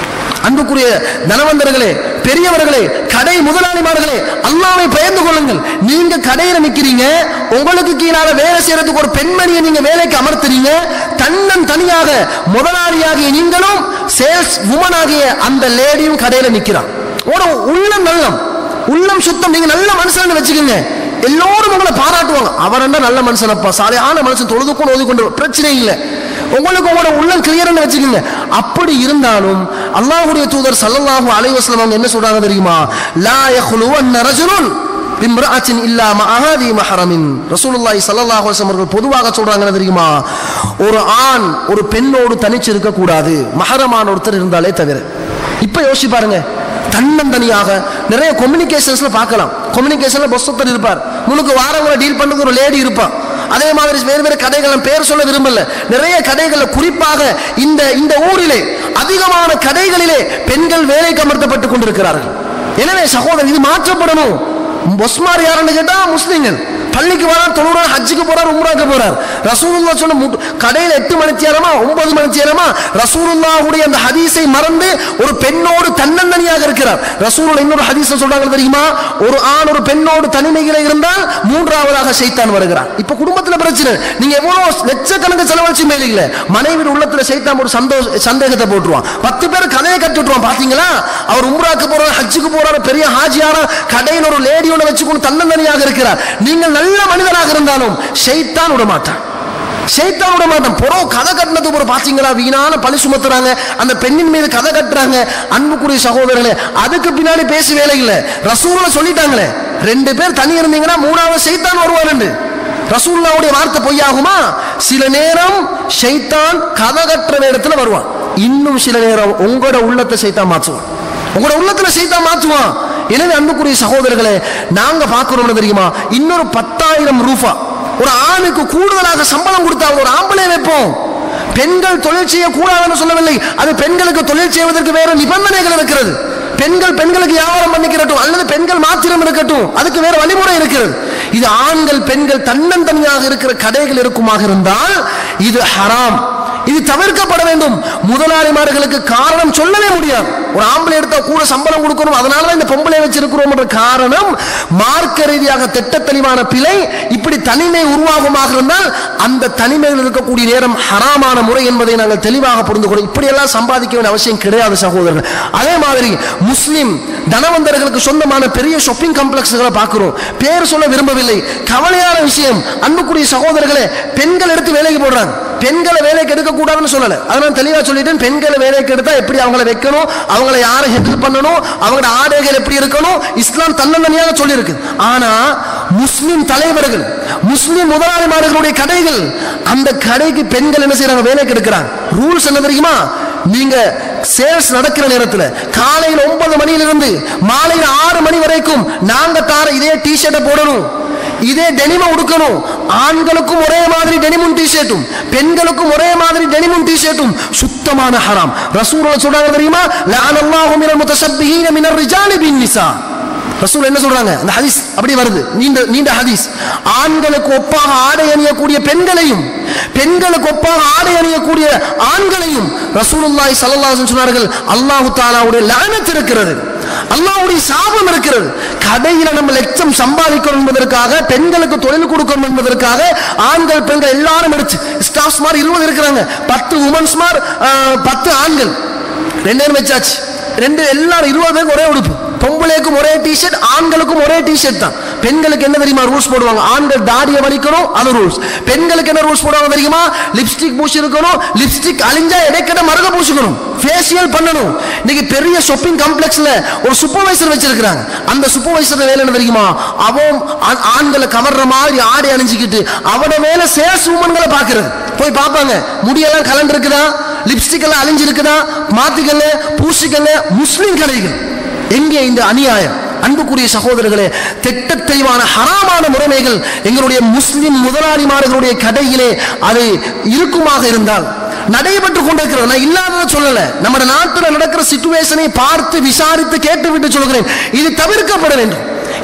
அன்புக்குரிய தனவந்தர்களே, பெரியவர்களே, கடை முதலாளிமார்களே, அல்லாஹ்வை பயந்து கொள்ளுங்கள். நீங்க கடையில நிக்கிறீங்க, உங்களுக்கு கீழால வேலை செய்யறதுக்கு ஒரு பெண்மணியை நீங்க வேலைக்கு அமர்த்துறீங்க. தன்னன் தனியாக முதலாளியாகிய நீங்களும் சேல்ஸ் உமன் ஆகிய அந்த லேடியும் கடையில நிக்கிறான். ஒரு உள்ளம் நல்லம், உள்ளம் சுத்தம். நீங்க நல்ல மனுஷன் வச்சுக்கோங்க, எல்லோரும் உங்களை பாராட்டுவாங்க. அவர் என்ன நல்ல மனுஷனப்பா, சாலையான மனுஷன், தொழுதுக்கும் ஓதிக்கொண்டு பிரச்சனை இல்லை. உங்களுக்கு உங்களோட உள்ளம் கிளியர்னு வச்சுக்கோங்க. அப்படி இருந்தாலும் அல்லாஹ்வுடைய தூதர் ஸல்லல்லாஹு அலைஹி வஸல்லம் அவங்க என்ன சொல்றாங்க தெரியுமா? லா யഖ்லுவன்ன ரஜுலுன் பிம்ரஅத்தின் இல்லா மஅஹாதி மஹரமின். ரசூலுல்லாஹி ஸல்லல்லாஹு அலைஹி வஸல்லம் அவர்கள் பொதுவாக சொல்றாங்க தெரியுமா, ஒரு ஆண் ஒரு பெண்ணோடு தனிச்சு இருக்க கூடாது, மஹரமான ஒருத்தர் இருந்தாலே தவிர. இப்ப யோசிச்சு பாருங்க, தன்னந்தனியாக நிறைய கம்யூனிகேஷன்ஸ்ல பார்க்கலாம். கம்யூனிகேஷன்ல பொஸ்தர் இருப்பார், முழுக்க வாரங்களை டீல் பண்ணுறது ஒரு லேடி இருப்பான். அதே மாதிரி வேறு வேறு கடைகள் பேர் சொல்ல விரும்பல, நிறைய கடைகள், குறிப்பாக இந்த இந்த ஊரிலே அதிகமான கடைகளிலே பெண்கள் வேலைக்கு அமர்த்தப்பட்டுக் கொண்டிருக்கிறார்கள். எனவே சகோதரர், இது மாற்றப்படணும். பொஸ்மார் யாருன்னு கேட்டா முஸ்லிம்கள். பள்ளிக்கு வரார், தொழுறார், ஹஜ்ஜுக்கு போறார், உம்ராக்கு போறார். ரசூலுல்லாஹ் சொன்ன கடையில் எட்டு மணி நேரமா ஒன்பது மணி நேரமா ரசூலுல்லாஹுடைய அந்த ஹதீஸை மறந்து ஒரு பெண்ணோடு தன்னந்தனியாக இருக்கிறார். ரசூலுல்லாஹ் இன்னொரு ஹதீஸ் சொல்றாங்க தெரியுமா, ஒரு ஆண் ஒரு பெண்ணோடு தனிமையில இருந்தால் மூன்றாவதாக ஷைத்தான் வருகிறான். இப்ப குடும்பத்துல பிரச்சனை, நீங்க எவ்வளவு லட்சக்கணக்கு செலவழிச்சு மேலில்ல, மனைவி உள்ளத்துல ஷைத்தான் ஒரு சந்தோஷ சந்தேகத்தை போட்டுருவான். பத்து பேர் கதையை கட்டுட்டுருவான். பாத்தீங்களா, அவர் உம்ராக்கு போறார், ஹஜ்ஜுக்கு போறாரு, பெரிய ஹாஜியாரா கடையில் ஒரு லேடியோட வச்சுக்கொண்டு தன்னந்தனியாக இருக்கிறார். நீங்கள் நல்ல மனிதனாக இருந்தாலும் ஷைத்தான் விட மாட்டான், ஷைத்தான் விட மாட்டான். புறோ கதை கட்டினது ஒரு பாத்தீங்களா, வீணான பழி சுமத்துறாங்க, அந்த பெண்ணின் மீது கதை கட்டுறாங்க. அன்புக்குரிய சகோதரர்களே, அதுக்கு பின்னாடி பேசி வேலை இல்லை. ரசூலுல்லாஹ் சொல்லிட்டாங்களே, ரெண்டு பேர் தனி இருந்தீங்கன்னா மூணாவது ஷைத்தான் வருவார். ரசூலுல்லாஹ்வுடைய வார்த்தை பொய்யாகுமா? சில நேரம் ஷைத்தான் கதை கட்டுற நேரத்தில் வருவான், இன்னும் சில நேரம் உங்களோட உள்ளத்தை ஷைத்தான் மாற்றுவான், உங்களோட உள்ளத்துல ஷைத்தான் மாற்றுவான். எனவே அன்புக்குரிய சகோதரர்களே, நாங்க பார்க்கிறோம் தெரியுமா, இன்னொரு பத்தாயிரம் ரூபா ஒரு ஆணுக்கு கூடுதலாக சம்பளம் கொடுத்தா ஒரு ஆம்பளை வைப்போம். பெண்கள் தொழில் செய்யக்கூடாதுன்னு சொல்லவில்லை, அது பெண்களுக்கு தொழில் செய்வதற்கு வேற நிபந்தனைகள் இருக்கிறது. பெண்கள் பெண்களுக்கு வியாபாரம் பண்ணிக்கிறட்டும், அல்லது பெண்கள் மாத்திரம் இருக்கட்டும், அதுக்கு வேற வழிமுறை இருக்கிறது. இது ஆண்கள் பெண்கள் தன்னந்தனியாக இருக்கிற கடைகள் இருக்குமாக இருந்தால் இது ஹராம், இது தவிர்க்கப்பட வேண்டும். முதலாளிமார்களுக்கு காரணம் சொல்லவே முடியாது. ஒரு ஆம்பளை எடுத்தா கூட சம்பளம் கொடுக்கணும், அதனாலதான் இந்த பொம்பளை வச்சிருக்கிறோம் என்ற காரணம் மார்க்க ரீதியாக திட்ட தெளிவான பிழை. இப்படி தனிமை உருவாகமாக இருந்தால் அந்த தனிமையில் இருக்கக்கூடிய நேரம் ஹராமான முறை என்பதை நாங்கள் தெளிவாக புரிந்து கொள்ள. இப்படி எல்லாம் சம்பாதிக்க வேண்டிய அவசியம் கிடையாது சகோதரர்கள். அதே மாதிரி முஸ்லிம் தனவந்தர்களுக்கு சொந்தமான பெரிய ஷாப்பிங் காம்ப்ளெக்ஸ்களை பார்க்கிறோம். பேர் சொல்ல விரும்பவில்லை, கவலையான விஷயம். அன்புக்குரிய சகோதரர்களே, பெண்கள் எடுத்து வேலைக்கு போடுறாங்க. பெண்களை வேலைக்கு எடுக்க கூடாதுன்னு சொல்லல, அதனால தெளிவா சொல்லிட்டேன். பெண்களை வேலைக்கு எடுத்தா எப்படி அவங்களை வைக்கணும், அவங்களை யாரை ஹெல்ப் பண்ணணும், அவங்களோட ஆடைகள் எப்படி இருக்கணும், இஸ்லாம் தன்னந்தனியாக சொல்லி இருக்கு. ஆனா முஸ்லிம் தலைவர்கள், முஸ்லிம் முதலாளிமார்களுடைய கடைகள், அந்த கடைக்கு பெண்கள் என்ன செய்யறாங்க, வேலைக்கு எடுக்கிறாங்க. ரூல்ஸ் என்ன தெரியுமா, நீங்க சேல்ஸ் நடக்கிற நேரத்தில் காலையில் ஒன்பது மணியிலிருந்து மாலையில் ஆறு மணி வரைக்கும் நாங்க தார இதே டி ஷர்ட்டை போடணும், இதே டெனிமை உடுக்கணும். ஆண்களுக்கும் ஒரே மாதிரி டெனிமும் டி ஷர்ட்டும், பெண்களுக்கும் ஒரே மாதிரி டெனிமும் டி ஷர்ட்டும் சுத்தமான ஹராம். ரசூலுல்லாஹ் சொல்றாங்க தெரியுமா, லஅனல்லாஹு மினல் முத்தஷப்பிஹீன மினர் ரிஜாலி பின் நிசா. ரசூல் என்ன சொல்றாங்க, அந்த ஹதீஸ் அப்படி வருது, நீண்ட நீண்ட ஹதீஸ். ஆண்களுக்கு ஒப்பாக ஆடை அணியக்கூடிய பெண்களையும் பெண்களுக்கு ஒப்பாக ஆடை அணியக்கூடிய ஆண்களையும் ரசூலுல்லாஹி ஸல்லல்லாஹு அலைஹி வஸல்லம் சொன்னார்கள், அல்லாஹ் தஆலாவுடைய லஅனத் இருக்கிறது, அல்லாஹ்வுடைய சாபம் இருக்கிறது. கடையில நம்ம லட்சம் சம்பாதிக்கணும் என்பதற்காக, பெண்களுக்கு தொழில் கொடுக்கணும் என்பதற்காக ஆண்கள் பெண்கள் எல்லாரும் எடுத்து ஸ்டாஃப்ஸ் மாதிரி இருபது இருக்கிறாங்க, பத்து உமன்ஸ் மாதிரி பத்து ஆண்கள் ரெண்டு பேரும் வச்சாச்சு. ரெண்டு எல்லாரும் இருபது பேருக்கு ஒரே உடுப்பு, பொம்பளைக்கும் ஒரே டிஷர்ட், ஆண்களுக்கும் ஒரே டிஷர்ட் தான். பெண்களுக்கு என்ன தெரியுமா ரூல்ஸ் போடுவாங்க, ஆண்கள் தாடியை வலிக்கணும், அது ரூல்ஸ். பெண்களுக்கு என்ன ரூல்ஸ் போடுவாங்க தெரியுமா, லிப்ஸ்டிக் பூசி இருக்கணும், லிப்ஸ்டிக் அழிஞ்சா இடைக்கட மருக பூசிக்கணும், ஃபேஷியல் பண்ணணும். இன்னைக்கு பெரிய ஷாப்பிங் காம்ப்ளெக்ஸ்ல ஒரு சூப்பர்வைசர் வச்சிருக்காங்க. அந்த சூப்பர்வைசர் வேலை என்ன தெரியுமா, அவன் ஆண்களை கவர்ற மாதிரி ஆடை அணிஞ்சிக்கிட்டு அவட வேலை சேல்ஸ் உமன்களை பாக்குறது. போய் பார்ப்பாங்க, முடியெல்லாம் கலந்து இருக்குதா, லிப்ஸ்டிக் எல்லாம் அழிஞ்சிருக்குதா, மாத்திக்கல பூசிக்கல. முஸ்லிம் கடைகள் எங்கே இந்த அநியாயம்? அன்புக்குரிய சகோதரர்களே, திட்ட தெளிவான ஹராமான முறைமைகள் எங்களுடைய முஸ்லிம் முதலாளிமார்களுடைய கடையிலே அது இருக்குமாக இருந்தால் நடைபெற்று கொண்டிருக்கிறது. நான் இல்லாததை சொல்லல, நம்ம நாட்டில் நடக்கிற சிச்சுவேஷனை பார்த்து விசாரித்து கேட்டுவிட்டு சொல்கிறேன், இது தவிர்க்கப்பட வேண்டும்.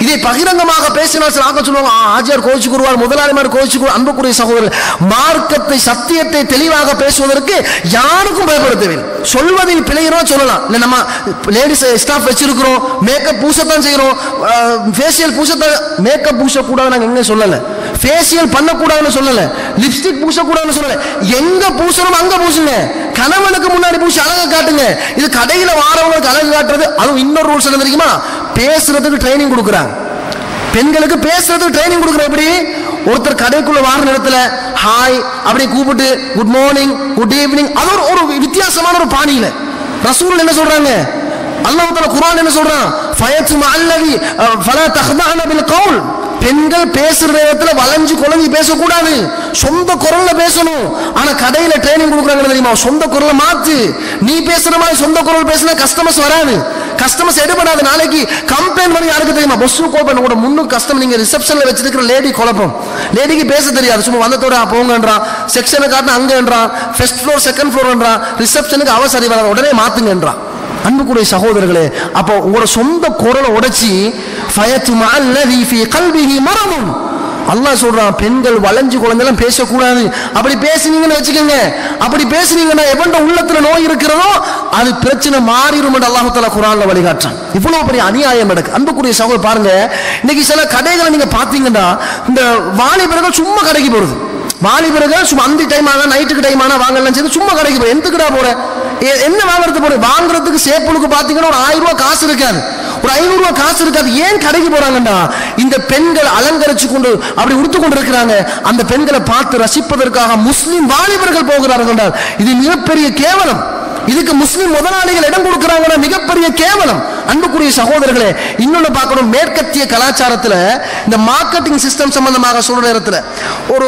இதை பகிரங்கமாக பேசினால் சில ஆட்கள் சொல்லுவாங்க, ஆஜியார் கோவிச்சு கூறுவார், முதலாளிமார் கோவிச்சு கூறுவார். அன்புக்குரிய சகோதரர், மார்க்கத்தை சத்தியத்தை தெளிவாக பேசுவதற்கு யாருக்கும் பயப்படுத்தவில்லை. சொல்வதில் பிழைகிறோம் சொல்லலாம். இல்லை நம்ம லேடிஸ் ஸ்டாஃப் வச்சிருக்கிறோம், மேக்கப் பூசத்தான் செய்கிறோம், ஃபேஷியல் பூசத்தான். மேக்கப் பூசக்கூடாது நாங்கள் எங்கே சொல்லலை, ஃபேஷியல் பண்ணக்கூடாதுன்னு சொல்லலை, லிப்ஸ்டிக் பூசக்கூடாதுன்னு சொல்லலை. எங்க பூசணும் அங்க பூசுங்க. கணவனுக்கு முன்னாடி பூசி அழகை காட்டுங்க. இது கடையில வாரவங்களுக்கு அழகு காட்டுறது. அதுவும் இன்னொரு ரூல்ஸ் என்ன தெரியுமா? பேசுறதுக்கு ட்ரைனிங் கொடுக்குறாங்க. பெண்களுக்கு பேசுறதுக்கு ட்ரைனிங் கொடுக்குற. எப்படி ஒருத்தர் கடைக்குள்ள வார நேரத்தில் ஹாய் அப்படி கூப்பிட்டு குட் மார்னிங் குட் ஈவினிங், அது ஒரு வித்தியாசமான ஒரு பாணியில ரசூல் என்ன சொல்றாங்க, அல்லாஹ் தஆலா குர்ஆன் என்ன சொல்றான், ஃபயத்மா அல்லதி ஃபலா தஹ்தஅன பில் கௌல். பெண்கள் பேசுற நேரத்தில் வளைஞ்சு குழஞ்சி பேசக்கூடாது, சொந்த குரல்ல பேசணும். ஆனா கடையில ட்ரைனிங் கொடுக்குறாங்க தெரியுமா, சொந்த குரலை மாத்து. நீ பேசுற மாதிரி சொந்த குரல் பேசினா கஸ்டமர்ஸ் வராது, கஸ்டமர்ஸ் எடுபடாது. நாளைக்கு கம்ப்ளைண்ட் பண்ணி யாருக்கு தெரியுமா, பஸ் கோப்பன் கூட முன்னும் கஸ்டமர். நீங்க ரிசப்ஷன்ல வச்சிருக்கிற லேடி குழப்பம், லேடிக்கு பேச தெரியாது, சும்மா வந்ததோட போங்கன்றான், செக்ஷனை காட்டின அங்கன்றான், ஃபர்ஸ்ட் ஃப்ளோர் செகண்ட் ஃப்ளோர்ன்றான், ரிசப்ஷனுக்கு அவ சரி வராது, உடனே மாத்துங்கன்றான். அன்புக்குரிய சகோதரர்களே, அப்போ உங்களோட சொந்த குரலை உடைச்சி ஃபயத்மா அல்லதி ஃபீ கல்பிஹி மரதுன், அல்லாஹ் சொல்றான் பெண்கள் வளைஞ்சு குழந்தைலாம் பேசக்கூடாது. அப்படி பேசுனீங்கன்னு வச்சுக்கோங்க, அப்படி பேசுனீங்கன்னா எவன்ட உள்ளத்துல நோய் இருக்கிறதோ அது பிரச்சனை மாறிடும் என்று அல்லாஹ் தஆலா குர்ஆன்ல வழிகாட்டுறான். இவ்வளவு பெரிய அநியாயம் நடக்கு. அன்புக்குரிய சகோதரர் பாருங்க, இன்னைக்கு சில கடைகளை நீங்க பாத்தீங்கன்னா இந்த வாலிபர்கள் சும்மா கடைக்கு போறது, வாலிபர்கள் சும்மா அந்த டைம் ஆனா நைட்டுக்கு டைம் ஆனா வாங்கலாம் சரி சும்மா கடைக்கு போற. எதுக்குடா போற, என்ன வாங்குறது போற? வாங்குறதுக்கு சேப்புளுக்கு பாத்தீங்கன்னா ஒரு ஆயிரம் ரூபாய் காசு இருக்காது, ஒரு ஐநூறு ரூபாய் காசு இருக்காது. ஏன் கடைக்கு போறாங்கன்னா இந்த பெண்கள் அலங்கரிச்சு கொண்டு அப்படி உடுத்து கொண்டு இருக்கிறாங்க, அந்த பெண்களை பார்த்து ரசிப்பதற்காக முஸ்லிம் வாலிபர்கள் போகிறார்கள் என்றால் இது மிகப்பெரிய கேவலம். இதுக்கு முஸ்லிம் முதலாளிகள் இடம் கொடுக்கிறாங்கன்னா மிகப்பெரிய கேவலம். அன்புக்குரிய சகோதரர்களே, இன்னொன்னு பார்க்கணும், மேற்கத்திய கலாச்சாரத்துல இந்த மார்க்கெட்டிங் சிஸ்டம் சம்பந்தமாக சொல்ற நேரத்தில் ஒரு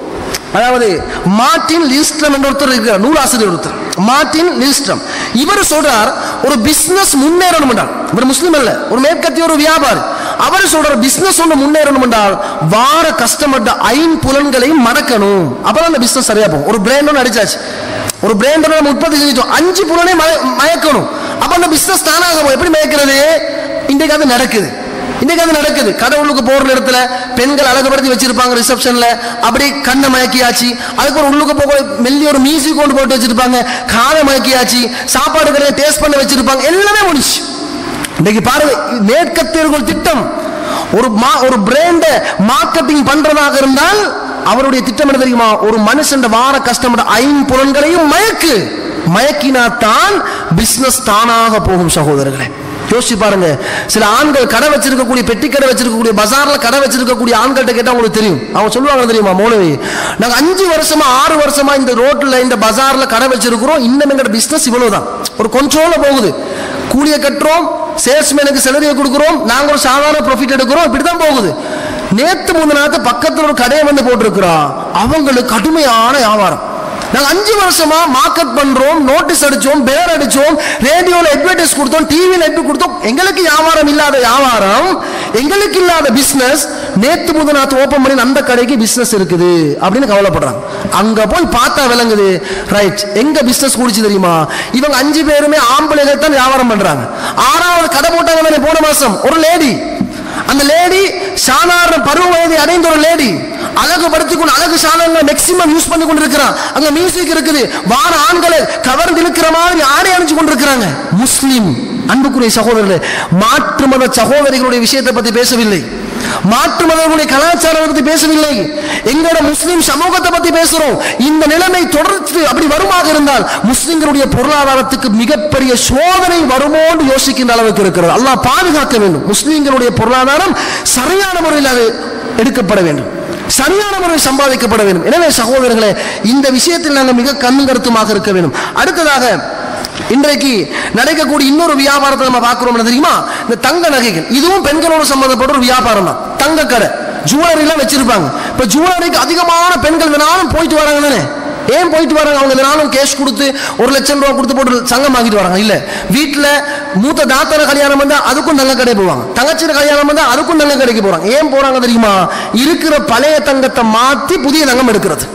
அதாவது மார்ட்டின் லிஸ்ட்ரம் என்ற ஒருத்தர் இருக்கிறார், நூலாசிரியர் ஒருத்தர் மார்ட்டின் லிஸ்ட்ரம். இவர் சொல்றார் ஒரு பிசினஸ் முன்னேறணும் என்றால், இவர் முஸ்லிம் அல்ல, ஒரு மேற்கத்திய ஒரு வியாபாரி. அவர் சொல்றார் பிசினஸ் ஒன்று முன்னேறணும் என்றால் வார கஸ்டமர் ஐம்புலன்களையும் மடக்கணும், அப்பதான் அந்த பிசினஸ் சரியா போகும். ஒரு பிராண்ட் ஒன்று அடிச்சாச்சு, ஒரு பிராண்ட் நம்ம உற்பத்தி செஞ்சோம், அஞ்சு புலனை மயக்கணும், அப்ப அந்த பிசினஸ் தானாக எப்படி மயக்கிறது? இன்றைக்கு அது நடக்குது, இன்னைக்கு அது நடக்குது. கடவுளுக்கு போற நேரத்துல பெண்கள் அழகுபடுத்தி வச்சிருப்பாங்க ரிசப்ஷன்ல, அப்படி கண்ணை மயக்கியாச்சு. அதுக்கு ஒரு உள்ளுக்கு போக மெல்லிய ஒரு மியூசிக் கொண்டு போட்டு வச்சிருப்பாங்க, காலை மயக்கியாச்சு, சாப்பாடு கடையை டேஸ்ட் பண்ண வச்சிருப்பாங்க, எல்லாமே முடிச்சு. இன்னைக்கு பாருங்க, மேற்கத்தியர்கள் திட்டம் ஒரு ஒரு பிராண்ட மார்க்கெட்டிங் பண்றதாக இருந்தால் அவருடைய திட்டம் என்ன தெரியுமா? ஒரு மனுஷன் வார கஸ்டமர் ஐம்புலன்களையும் மயக்கு, மயக்கினாத்தான் பிசினஸ் தானாக போகும். சகோதரர்களே யோசிச்சு பாருங்க, சில ஆண்கள் கடை வச்சிருக்கக்கூடிய பெட்டி கடை வச்சிருக்கக்கூடிய பஜார்ல கடை வச்சிருக்கக்கூடிய ஆண்கள்ட்ட கேட்டா உங்களுக்கு தெரியும், அவங்க சொல்லுவாங்க தெரியுமா, மௌலவி நாங்க அஞ்சு வருஷமா ஆறு வருஷமா இந்த ரோட்ல இந்த பஜார்ல கடை வச்சிருக்கிறோம், இன்னும் எங்களோட பிசினஸ் இவ்வளவுதான், ஒரு கண்ட்ரோல்ல போகுது, கூலியை கட்டுறோம், சேல்ஸ்மேனுக்கு சேலரியை கொடுக்குறோம், நாங்க ஒரு சாதாரண ப்ராஃபிட் எடுக்கிறோம், இப்படிதான் போகுது. நேத்து முந்தின நேரத்து பக்கத்துல ஒரு கடையை வந்து போட்டிருக்கிறோம், அவங்களுக்கு கடுமையான வியாபாரம். நாங்கள் அஞ்சு வருஷமா மார்க்கெட் பண்றோம், நோட்டீஸ் அடிச்சோம், பேர் அடிச்சோம், ரேடியோல அட்வர்டைஸ் கொடுத்தோம், டிவியில் அட்வர்டைஸ் கொடுத்தோம், எங்களுக்கு வியாபாரம் இல்லாத வியாபாரம், எங்களுக்கு இல்லாத பிசினஸ். நேத்து முதல் நாத்து ஓபன் பண்ணி அந்த கடைக்கு பிசினஸ் இருக்குது அப்படின்னு கவலைப்படுறாங்க. அங்க போய் பார்த்தா விளங்குது, ரைட் எங்க பிசினஸ் கூடிச்சு தெரியுமா? இவங்க அஞ்சு பேருமே ஆம்பளைகள் தான் வியாபாரம் பண்றாங்க. ஆறாவது கடை போட்டாங்க போன மாசம் ஒரு லேடி, அந்த லேடி சாதாரண பருவ வயதை அடைந்த ஒரு லேடி, அழகுபடுத்திக்கொண்டு அழகு சாதனங்களை மேக்சிமம் யூஸ் பண்ணி கொண்டு இருக்கிறான். அங்க மியூசிக் இருக்குது, வார ஆண்களை கவர்ந்து இழுக்கிற மாதிரி ஆடை அணிஞ்சு கொண்டு இருக்கிறாங்க. முஸ்லிம் அன்புக்குரிய சகோதரர்களே, மாற்று மத சகோதரிகளுடைய விஷயத்தை பத்தி பேசவில்லை, மாற்று மதங்களுடைய கலாச்சாரத்தை பத்தி பேசவில்லை, எங்களோட முஸ்லிம் சமூகத்தை பத்தி பேசுறோம். இந்த நிலைமை தொடர்ந்து அப்படி வருமாக இருந்தால் முஸ்லிம்களுடைய பொருளாதாரத்துக்கு மிகப்பெரிய சோதனை வருமோன்னு யோசிக்கின்ற அளவுக்கு இருக்கிறது. அல்லாஹ் பாதுகாக்க வேண்டும். முஸ்லிம்களுடைய பொருளாதாரம் சரியான முறையில் அது எடுக்கப்பட வேண்டும், சரியான முறையில் சம்பாதிக்கப்பட வேண்டும். எனவே சகோதரர்களே, இந்த விஷயத்தில் நாங்கள் மிக கண்ணும் கருத்துமாக இருக்க வேண்டும். அடுத்ததாக இன்றைக்கு நடக்கக்கூடிய இன்னொரு வியாபாரத்தை நம்ம பார்க்கிறோம் தெரியுமா? இந்த தங்க நகைகள், இதுவும் பெண்களோடு சம்பந்தப்பட்ட ஒரு வியாபாரம் தான். தங்க கடை, ஜுவல்லரி எல்லாம் வச்சிருப்பாங்க. இப்ப ஜுவல்லரிக்கு அதிகமான பெண்கள் வேணாலும் போயிட்டு வராங்க தானே. ஏன் போயிட்டு வராங்க? அவங்க வேணாலும் கேஷ் கொடுத்து ஒரு லட்சம் ரூபாய் கொடுத்து போட்டு சங்கம் வாங்கிட்டு வராங்க. இல்ல, வீட்டுல மூத்த தாத்தர கல்யாணம் வந்தா அதுக்கும் தங்க கடை போவாங்க, தங்கச்சிர கல்யாணம் வந்தா அதுக்கும் தங்க கடைக்கு போறாங்க. ஏன் போறாங்க தெரியுமா? இருக்கிற பழைய தங்கத்தை மாத்தி புதிய தங்கம் எடுக்கிறது.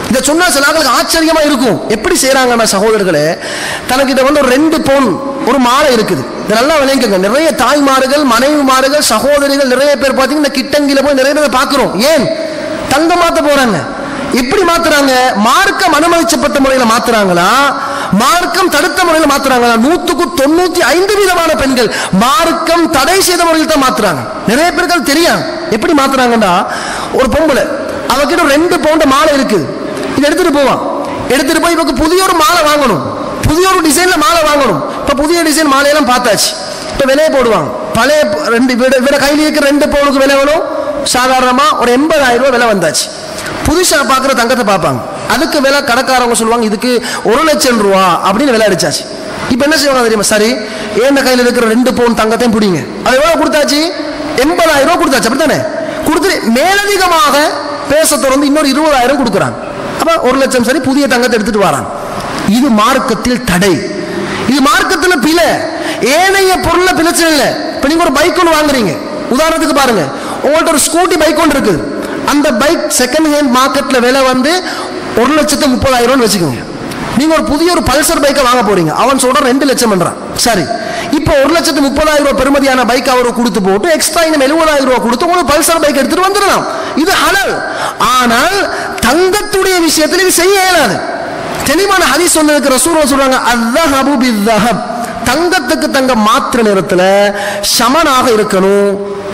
இதை சொன்னா சில ஆட்களுக்கு ஆச்சரியமா இருக்கும். எப்படி செய்யறாங்கன்னா சகோதரர்களே, தனக்கிட்ட வந்து ஒரு ரெண்டு பவுன் ஒரு மாலை இருக்குது. இதை நல்லா விளங்குங்க. நிறைய தாய்மார்கள், மனைவிமார்கள், சகோதரிகள் நிறைய பேர் பார்த்தீங்கன்னா கிட்டங்கில போய் நிறைய பேர் பார்க்கிறோம். ஏன் தங்க மாத்த போறாங்க? எப்படி மாத்துறாங்க? மார்க்கம் அனுமதிக்கப்பட்ட முறையில மாத்துறாங்களா, மார்க்கம் தடுத்த முறையில மாத்துறாங்களா? நூத்துக்கு தொண்ணூத்தி ஐந்து வீதமான பெண்கள் மார்க்கம் தடை செய்த முறையில் தான் மாத்துறாங்க. நிறைய பேருக்கு தெரியும் எப்படி மாத்துறாங்கன்னா, ஒரு பொம்பளை அவகிட்ட ரெண்டு பவுண்ட் மாலை இருக்குது, இதை எடுத்துட்டு போவான். எடுத்துட்டு போய் இவருக்கு புதிய ஒரு மாலை வாங்கணும், புதிய ஒரு டிசைன்ல மாலை வாங்கணும். இப்ப புதிய டிசைன் மாலையெல்லாம் பார்த்தாச்சு, இப்ப விலையை போடுவாங்க. பழைய ரெண்டு இவர கையில் இருக்கிற ரெண்டு பவுனுக்கு விலை வேணும், சாதாரணமா ஒரு எண்பதாயிரம் ரூபாய் விலை வந்தாச்சு. புதுசா பாக்குற தங்கத்தை பார்ப்பாங்க, அதுக்கு விலை கடைக்காரவங்க சொல்லுவாங்க இதுக்கு ஒரு லட்சம் ரூபா அப்படின்னு விலை அடிச்சாச்சு. இப்ப என்ன செய்வாங்க தெரியுமா? சரி, ஏன் கையில் இருக்கிற ரெண்டு பவுன் தங்கத்தையும் பிடிங்க, அது எவ்வளவு கொடுத்தாச்சு? எண்பதாயிரம் ரூபாய் கொடுத்தாச்சு, அப்படித்தானே? கொடுத்து மேலதிகமாக பேச தொடர்ந்து இன்னொரு இருபதாயிரம் கொடுக்குறாங்க. அப்ப ஒரு லட்சம் சரி, புதிய தங்கத்தை எடுத்துட்டு வராங்க. இது மார்க்கத்தில் தடை, இது மார்க்கத்தில் பிழை. ஏனைய பொருளை பிரச்சனை இல்லை. இப்ப நீங்க ஒரு பைக் ஒன்று வாங்குறீங்க, உதாரணத்துக்கு பாருங்க, உங்கள்ட்ட ஒரு ஸ்கூட்டி பைக் ஒன்று இருக்குது. அந்த பைக் செகண்ட் ஹேண்ட் மார்க்கெட்ல விலை வந்து ஒரு லட்சத்து முப்பதாயிரம் வச்சுக்கோங்க. நீங்க ஒரு புதிய ஒரு பல்சர் பைக்கை வாங்க போறீங்க, அவன் சொல்ற ரெண்டு லட்சம் பண்றான். சரி, இப்போ ஒரு லட்சத்து முப்பதாயிரம் ரூபாய் பெருமதியான பைக் அவருக்கு கொடுத்து போட்டு எக்ஸ்ட்ரா இன்னும் எழுபதாயிரம் ரூபாய் கொடுத்து உங்களுக்கு பல்சர் பைக் எடுத்துட்டு வந்துடலாம், இது ஹலால். ஆனால் தங்கத்துடைய விஷயத்தில் இது செய்ய இயலாது. தெளிவான ஹதீஸ் சொன்னதுக்கு ரசூலுல்லாஹ் சொல்றாங்க, அஸ்ஸஹபு பிஸ்ஸஹப், தங்கத்துக்கு தங்க மாற்ற நேரத்தில் சமனாக இருக்கணும்,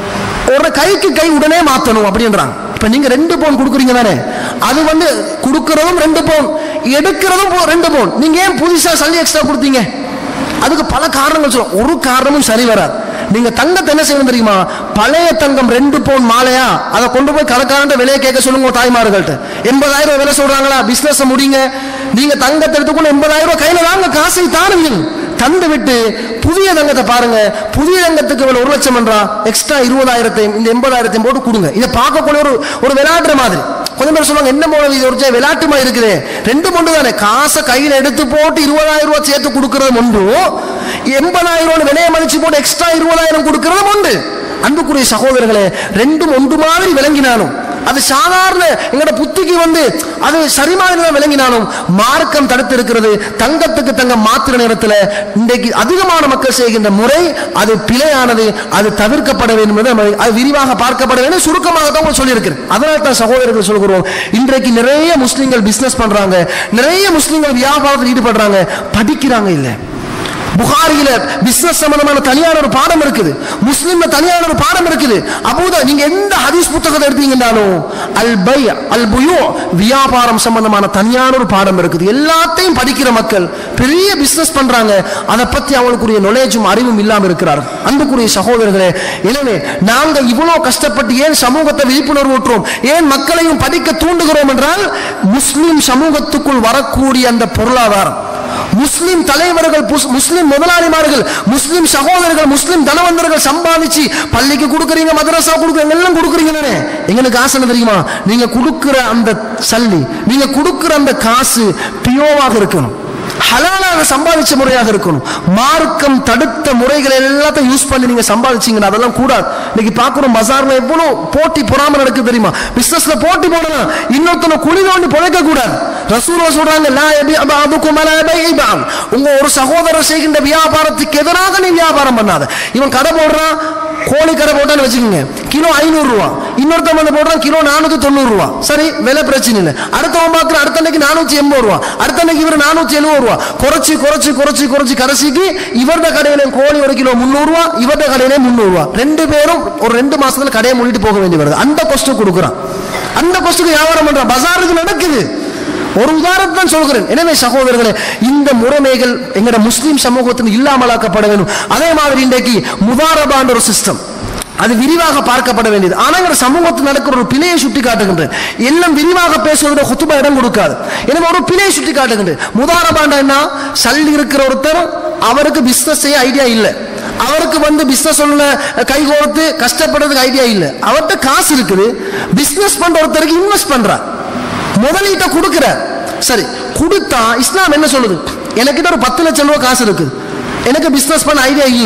ஒரு கைக்கு கை உடனே மாற்றணும் அப்படின்றாங்க. இப்ப நீங்க ரெண்டு பவுன் கொடுக்குறீங்க தானே, அது வந்து கொடுக்கறதும் ரெண்டு பவுன், எடுக்கிறதும் ரெண்டு பவுன். நீங்க ஏன் புதுசா சல்லி எக்ஸ்ட்ரா கொடுத்தீங்க? அதுக்கு பல காரணங்கள் சொல்லும். ஒரு காரணமும் சரி வராது. நீங்க தங்கத்தை என்ன செய்யணும் தெரியுமா? பழைய தங்கம் ரெண்டு பவுன் மாலையா, அதை கொண்டு போய் கடைக்காரன் விலையை கேட்க சொல்லுங்க. தாய்மார்கள்ட்ட எண்பதாயிரம் விலை சொல்றாங்களா, பிசினஸ் முடிங்க, நீங்க தங்கத்தை எடுத்துக்கொண்டு எண்பதாயிரம் ரூபாய் கையில வாங்க, காசை தானுங்கள், தந்து விட்டு புதிய தங்கத்தை பாருங்க. புதிய தங்கத்துக்கு ஒரு லட்சம் என்றா எக்ஸ்ட்ரா இருபதாயிரத்தையும் இந்த எண்பதாயிரத்தையும் போட்டு கொடுங்க. இதை பார்க்கக்கூடிய ஒரு ஒரு விளையாடுற மாதிரி. கொஞ்சம் பேர் சொல்லுவாங்க, என்ன போல இது ஒரு விளையாட்டு மாதிரி இருக்குது. ரெண்டு பொண்டு தானே, காசை கையில் எடுத்து போட்டு இருபதாயிரம் ரூபாய் சேர்த்து கொடுக்கறது ஒன்று, எண்பதாயிரம் ரூபாய் விலையை மதிச்சு போட்டு எக்ஸ்ட்ரா இருபதாயிரம் கொடுக்கறது ஒன்று. அன்புக்குரிய சகோதரர்களே, ரெண்டும் ஒன்று மாதிரி விளங்கினாலும், அது சாதாரண எங்கட புத்திக்கு வந்து அது சரி மாதிரி தான் விளங்கினாலும், மார்க்கம் தடுத்து இருக்கிறது. தங்கத்துக்கு தங்கம் மாத்திர நேரத்தில் இன்றைக்கு அதிகமான மக்கள் செய்கின்ற முறை அது பிழையானது, அது தவிர்க்கப்பட வேண்டும் என்று அது விரிவாக பார்க்கப்பட வேண்டும். சுருக்கமாக தான் சொல்லியிருக்கிறேன். அதனால தான் சகோதரர்கள் சொல்கிறோம், இன்றைக்கு நிறைய முஸ்லிம்கள் பிசினஸ் பண்றாங்க, நிறைய முஸ்லிம்கள் வியாபாரத்தில் ஈடுபடுறாங்க, படிக்கிறாங்க இல்லை. புகாரியில பிசினஸ் சம்பந்தமான தனியான ஒரு பாடம் இருக்குது, முஸ்லிம்ல தனியான ஒரு பாடம் இருக்குது. அபூதா நீங்க எந்த ஹதீஸ் புத்தகத்தை எடுத்தீங்கன்னாலும் அல் பை அல் புயூ வியாபாரம் சம்பந்தமான தனியான ஒரு பாடம் இருக்குது. எல்லாத்தையும் படிக்கிற மக்கள் பெரிய பிசினஸ் பண்றாங்க, அதை பத்தி அவங்களுக்குரிய நாலேஜும் அறிவும் இல்லாம இருக்கிறார்கள். அன்புக்குரிய சகோதரர்களே, எனவே நாங்க இவ்வளவு கஷ்டப்பட்டு ஏன் சமூகத்தை விழிப்புணர்வு ஊற்றுறோம், ஏன் மக்களையும் படிக்க தூண்டுகிறோம் என்றால், முஸ்லிம் சமூகத்துக்குள் வரக்கூடிய அந்த பொருளாதாரம், முஸ்லிம் தலைவர்கள், முஸ்லிம் முதலாளிமார்கள், முஸ்லிம் சகோதரர்கள், முஸ்லிம் தனவந்தர்கள் சம்பாதிச்சு பள்ளிக்கு கொடுக்குறீங்க, மதரசா கொடுக்குறீங்க, எல்லாம் கொடுக்குறீங்க. எங்களுக்கு ஆசை தெரியுமா? நீங்க கொடுக்கிற அந்த சல்லி, நீங்க கொடுக்கிற அந்த காசு பியோவாக இருக்கணும், ஹலாலாக சம்பாதிச்ச முறையாக இருக்கணும். மார்க்கம் தடுத்த முறைகளை எல்லாத்தையும் யூஸ் பண்ணி நீங்க சம்பாதிச்சீங்கன்னா அதெல்லாம் கூடாது. இன்னைக்கு பார்க்கிறோம், பஜார்ல எவ்வளவு போட்டி பொறாம நடக்குது தெரியுமா? பிசினஸ்ல போட்டி போடலாம், இன்னொருத்தனை குழி தோண்டி புழைக்க கூடாது. ரசூலுல்லாஹ் சொல்றாங்க, லா யபி அபதுக்கும் அலா பைஇபான், உங்க ஒரு சகோதரர் செய்கின்ற வியாபாரத்துக்கு எதிராக நீ வியாபாரம் பண்ணாத. இவன் கடை போடுறான், கோழி கடை போட்டான்னு வச்சுக்கோங்க, கிலோ ஐநூறு ரூபா, இன்னொருத்தன் வந்து போடுறான் கிலோ நானூத்தி தொண்ணூறு ரூபா. சரி, விலை பிரச்சனை இல்லை. அடுத்தவன் பார்க்குற அடுத்த அன்னைக்கு நானூத்தி எண்பது ரூபா, அடுத்த அன்னைக்கு இவர் நானூத்தி எழுபது ரூபா, குறைச்சி குறைச்சி குறைச்சி குறைச்சி கடைசிக்கு இவருடைய கடையில கோழி ஒரு கிலோ முன்னூறு ரூபா, இவருடைய கடையிலே முன்னூறு ரூபா. ரெண்டு பேரும் ஒரு ரெண்டு மாசத்துல கடையை மூடிட்டு போக வேண்டி வருது. அந்த கொஸ்ட் கொடுக்குறான், அந்த கொஸ்டுக்கு வியாபாரம் பண்றான், பஜாருக்கு நடக்குது. ஒரு உதாரணத்தை தான் சொல்கிறேன். எனவே சகோதரர்களே, இந்த முறைமைகள் எங்கட முஸ்லிம் சமூகத்தில் இல்லாமலாக்கப்பட வேண்டும். அதே மாதிரி இன்றைக்கு முதாரபான்ற ஒரு சிஸ்டம், அது விரிவாக பார்க்கப்பட வேண்டியது. ஆனால் எங்க சமூகத்தில் நடக்கிற ஒரு பிழையை சுட்டி காட்டுகின்றேன். எல்லாம் விரிவாக பேசுவதோட குத்துபா இடம் கொடுக்காது. எனவே ஒரு பிழையை சுட்டி காட்டுகின்றேன். முதாரபாண்டா என்ன? சல்லி இருக்கிற ஒருத்தர், அவருக்கு பிசினஸ் செய்ய ஐடியா இல்லை, அவருக்கு வந்து பிசினஸ் கை கோர்த்து கஷ்டப்படுறதுக்கு ஐடியா இல்லை, அவர்கிட்ட காசு இருக்குது, பிசினஸ் பண்ற ஒருத்தருக்கு இன்வெஸ்ட் பண்றார், முதலீட்டை கொடுக்கிற. சரி, கொடுத்தா இஸ்லாம் என்ன சொல்லுது? எனக்கிட்ட ஒரு பத்து லட்சம் ரூபாய் காசு இருக்கு, எனக்கு பிசினஸ் பண்ண ஐடியா இல்லை,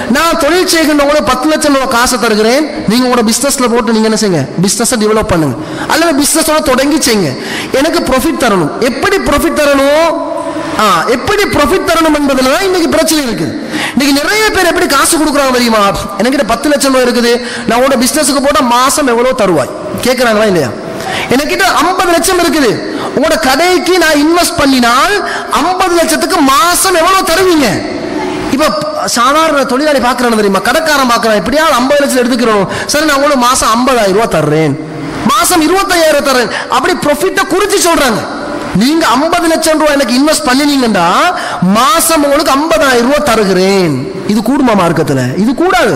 நான் தொழில் செய்கின்றவங்கள பத்து லட்சம் ரூபாய் காசை தருகிறேன், நீங்க உங்களோட பிசினஸ்ல போட்டு நீங்க என்ன செய்யுங்க, பிசினஸ் டெவலப் பண்ணுங்க, அல்லது பிசினஸோட தொடங்கி செய்யுங்க, எனக்கு ப்ராஃபிட் தரணும். எப்படி ப்ராஃபிட் தரணும், எப்படி ப்ராஃபிட் தரணும் என்பதுல தான் இன்னைக்கு பிரச்சனை இருக்குது. இன்னைக்கு நிறைய பேர் எப்படி காசு கொடுக்குறாங்க தெரியுமா, என்கிட்ட பத்து லட்சம் ரூபாய் இருக்குது, நான் உங்களோட பிசினஸுக்கு போட்டா மாசம் எவ்வளவு தருவாய் கேட்கிறாங்களா இல்லையா? என்கிட்ட ஐம்பது லட்சம் இருக்குது, உங்களோட கடைக்கு நான் இன்வெஸ்ட் பண்ணினால் ஐம்பது லட்சத்துக்கு மாசம் எவ்வளவு தருவீங்க? இப்ப சாதாரண தொழிலாளி பாக்குறான்னு தெரியுமா, கடைக்காரன் பாக்குறான், எப்படியாவது ஐம்பது லட்சம் எடுத்துக்கிறோம், சரி நான் உங்களுக்கு மாசம் ஐம்பதாயிரம் ரூபாய் தர்றேன், மாசம் இருபத்தாயிரம் தர்றேன், அப்படி ப்ராஃபிட்ட குறிச்சு சொல்றாங்க. நீங்க ஐம்பது லட்சம் ரூபாய் எனக்கு இன்வெஸ்ட் பண்ணினீங்கன்னா மாசம் உங்களுக்கு ஐம்பதாயிரம் ரூபாய் தருகிறேன். இது கூடுமா மார்க்கத்தில்? இது கூடாது.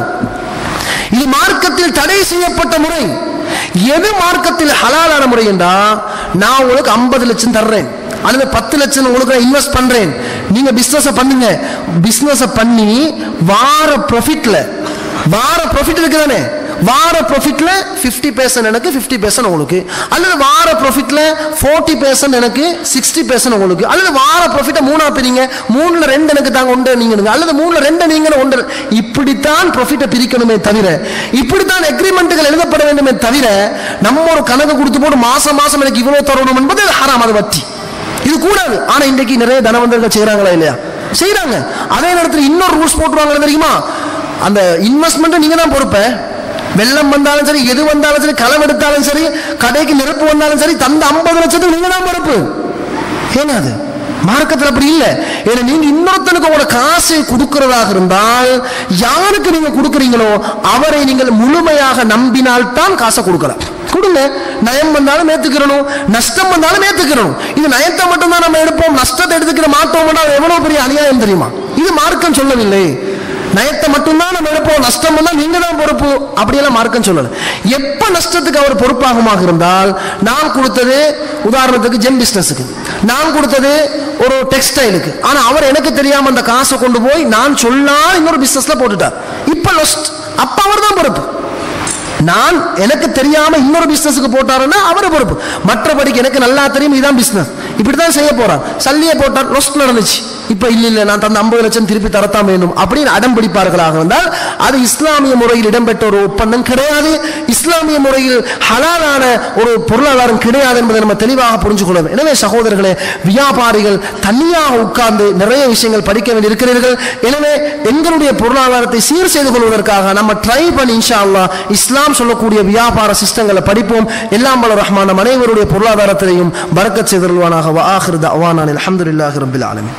இது மார்க்கத்தில் தடை செய்யப்பட்ட முறை. எது மார்க்கத்தில் ஹலாலான முறை என்றா, நான் உங்களுக்கு ஐம்பது லட்சம் தர்றேன் அல்லது பத்து லட்சம் உங்களுக்கு நான் இன்வெஸ்ட் பண்றேன், நீங்க பிசினஸ் பண்ணுங்க, பிசினஸ் பண்ணி வார ப்ராஃபிட்ல வார ப்ராஃபிட் இருக்குதானே, வார ப்ராஃபிட்ல பிப்டி பெர்சன்ட் எனக்கு, பிப்டி பெர்சன்ட் உங்களுக்கு, அல்லது வார ப்ராஃபிட்ல ஃபோர்ட்டி பெர்சன்ட் எனக்கு, சிக்ஸ்டி பெர்சன்ட் உங்களுக்கு, அல்லது வார ப்ராஃபிட்ட மூணா பிரிங்க, மூணுல ரெண்டு எனக்கு தாங்க ஒன்று நீங்க, அல்லது மூணுல ரெண்டு நீங்க ஒன்று. இப்படித்தான் ப்ராஃபிட்டை பிரிக்கணுமே தவிர, இப்படித்தான் எக்ரிமெண்ட்டுகள் எழுதப்பட வேண்டுமே தவிர, நம்ம ஒரு கணக்கு கொடுத்து போட்டு மாசம் மாசம் எனக்கு இவ்வளவு தரணும் என்பது ஹராம், அது வட்டி, இது கூடாது. ஆனா இன்றைக்கு நிறைய தனவந்தர்கள் செய்யறாங்களா இல்லையா? செய்யறாங்க. அதே நேரத்தில் இன்னொரு ரூல்ஸ் போட்டுருவாங்க தெரியுமா, அந்த இன்வெஸ்ட்மெண்ட் நீங்க தான் பொறுப்ப, வெள்ளம் வந்தாலும் சரி, எது வந்தாலும் சரி, களம் எடுத்தாலும் சரி, கடைக்கு நெருப்பு வந்தாலும் சரி, தந்த ஐம்பது லட்சத்துக்கு நீங்க தான் பொறுப்பு. ஏன்னா அது மார்க்கத்தில் அப்படி இல்லை. ஏன்னா நீங்க இன்னொருத்தனுக்கு உங்களோட காசை கொடுக்கிறதாக இருந்தால், யாருக்கு நீங்க கொடுக்குறீங்களோ அவரை நீங்கள் முழுமையாக நம்பினால்தான் காசை கொடுக்கலாம். கொடுங்க, நயம் வந்தாலும் ஏத்துக்கிறணும், நஷ்டம் வந்தாலும் ஏத்துக்கிறணும். இது நயத்தை மட்டும் தான் நம்ம எடுப்போம், நஷ்டத்தை எடுத்துக்கிற மாட்டோம், எவ்வளவு பெரிய அநியாயம் தெரியுமா? இது மார்க்கம் சொல்லவில்லை. நயத்தை மட்டும்தான் நம்ம எடுப்போம், நஷ்டம் வந்தா நீங்க தான் பொறுப்பு, அப்படியெல்லாம் மார்க்கம் சொல்லல. எப்ப நஷ்டத்துக்கு அவர் பொறுப்பாகுமாக இருந்தால், நான் கொடுத்தது உதாரணத்துக்கு ஜெம் பிசினஸுக்கு, நான் கொடுத்தது ஒரு டெக்ஸ்டைலுக்கு, ஆனா அவர் எனக்கு தெரியாம அந்த காசை கொண்டு போய் நான் சொன்னா இன்னொரு பிசினஸ்ல போட்டுட்டார், இப்ப லொஸ்ட், அப்ப அவர் தான் பொறுப்பு. நான் எனக்கு தெரியாம இன்னொரு பிசினஸுக்கு போட்டாருன்னா அவரு பொறுப்பு. மற்றபடிக்கு எனக்கு நல்லா தெரியும் இதான் பிசினஸ், இப்படித்தான் செய்ய போறான், சல்லியே போட்டார், லொஸ்ட் நடந்துச்சு, இப்ப இல்ல இல்ல நான் தந்த ஐம்பது லட்சம் திருப்பி தரத்தான் வேண்டும் அப்படின்னு அடம் பிடிப்பார்களாக இருந்தால் அது இஸ்லாமிய முறையில் இடம்பெற்ற ஒரு ஒப்பந்தம் கிடையாது, இஸ்லாமிய முறையில் ஹலாலான ஒரு பொருளாதாரம் கிடையாது என்பதை நம்ம தெளிவாக புரிஞ்சு கொள்ள வேண்டும். எனவே சகோதரர்களே, வியாபாரிகள் தனியாக உட்கார்ந்து நிறைய விஷயங்கள் படிக்க வேண்டியிருக்கிறீர்கள். எனவே எங்களுடைய பொருளாதாரத்தை சீர் செய்து கொள்வதற்காக நம்ம ட்ரை பண்ணி இன்ஷா அல்லாஹ் இஸ்லாம் சொல்லக்கூடிய வியாபார சிஸ்டங்களை படிப்போம். எல்லாம் வல்ல ரஹ்மான் நம் அனைவருடைய பொருளாதாரத்திலையும் பரக்கத் செய்தருள்வானாக. வ ஆகிரு தஅவானா அல்ஹம்துலில்லாஹி ரப்பில் ஆலமீன்.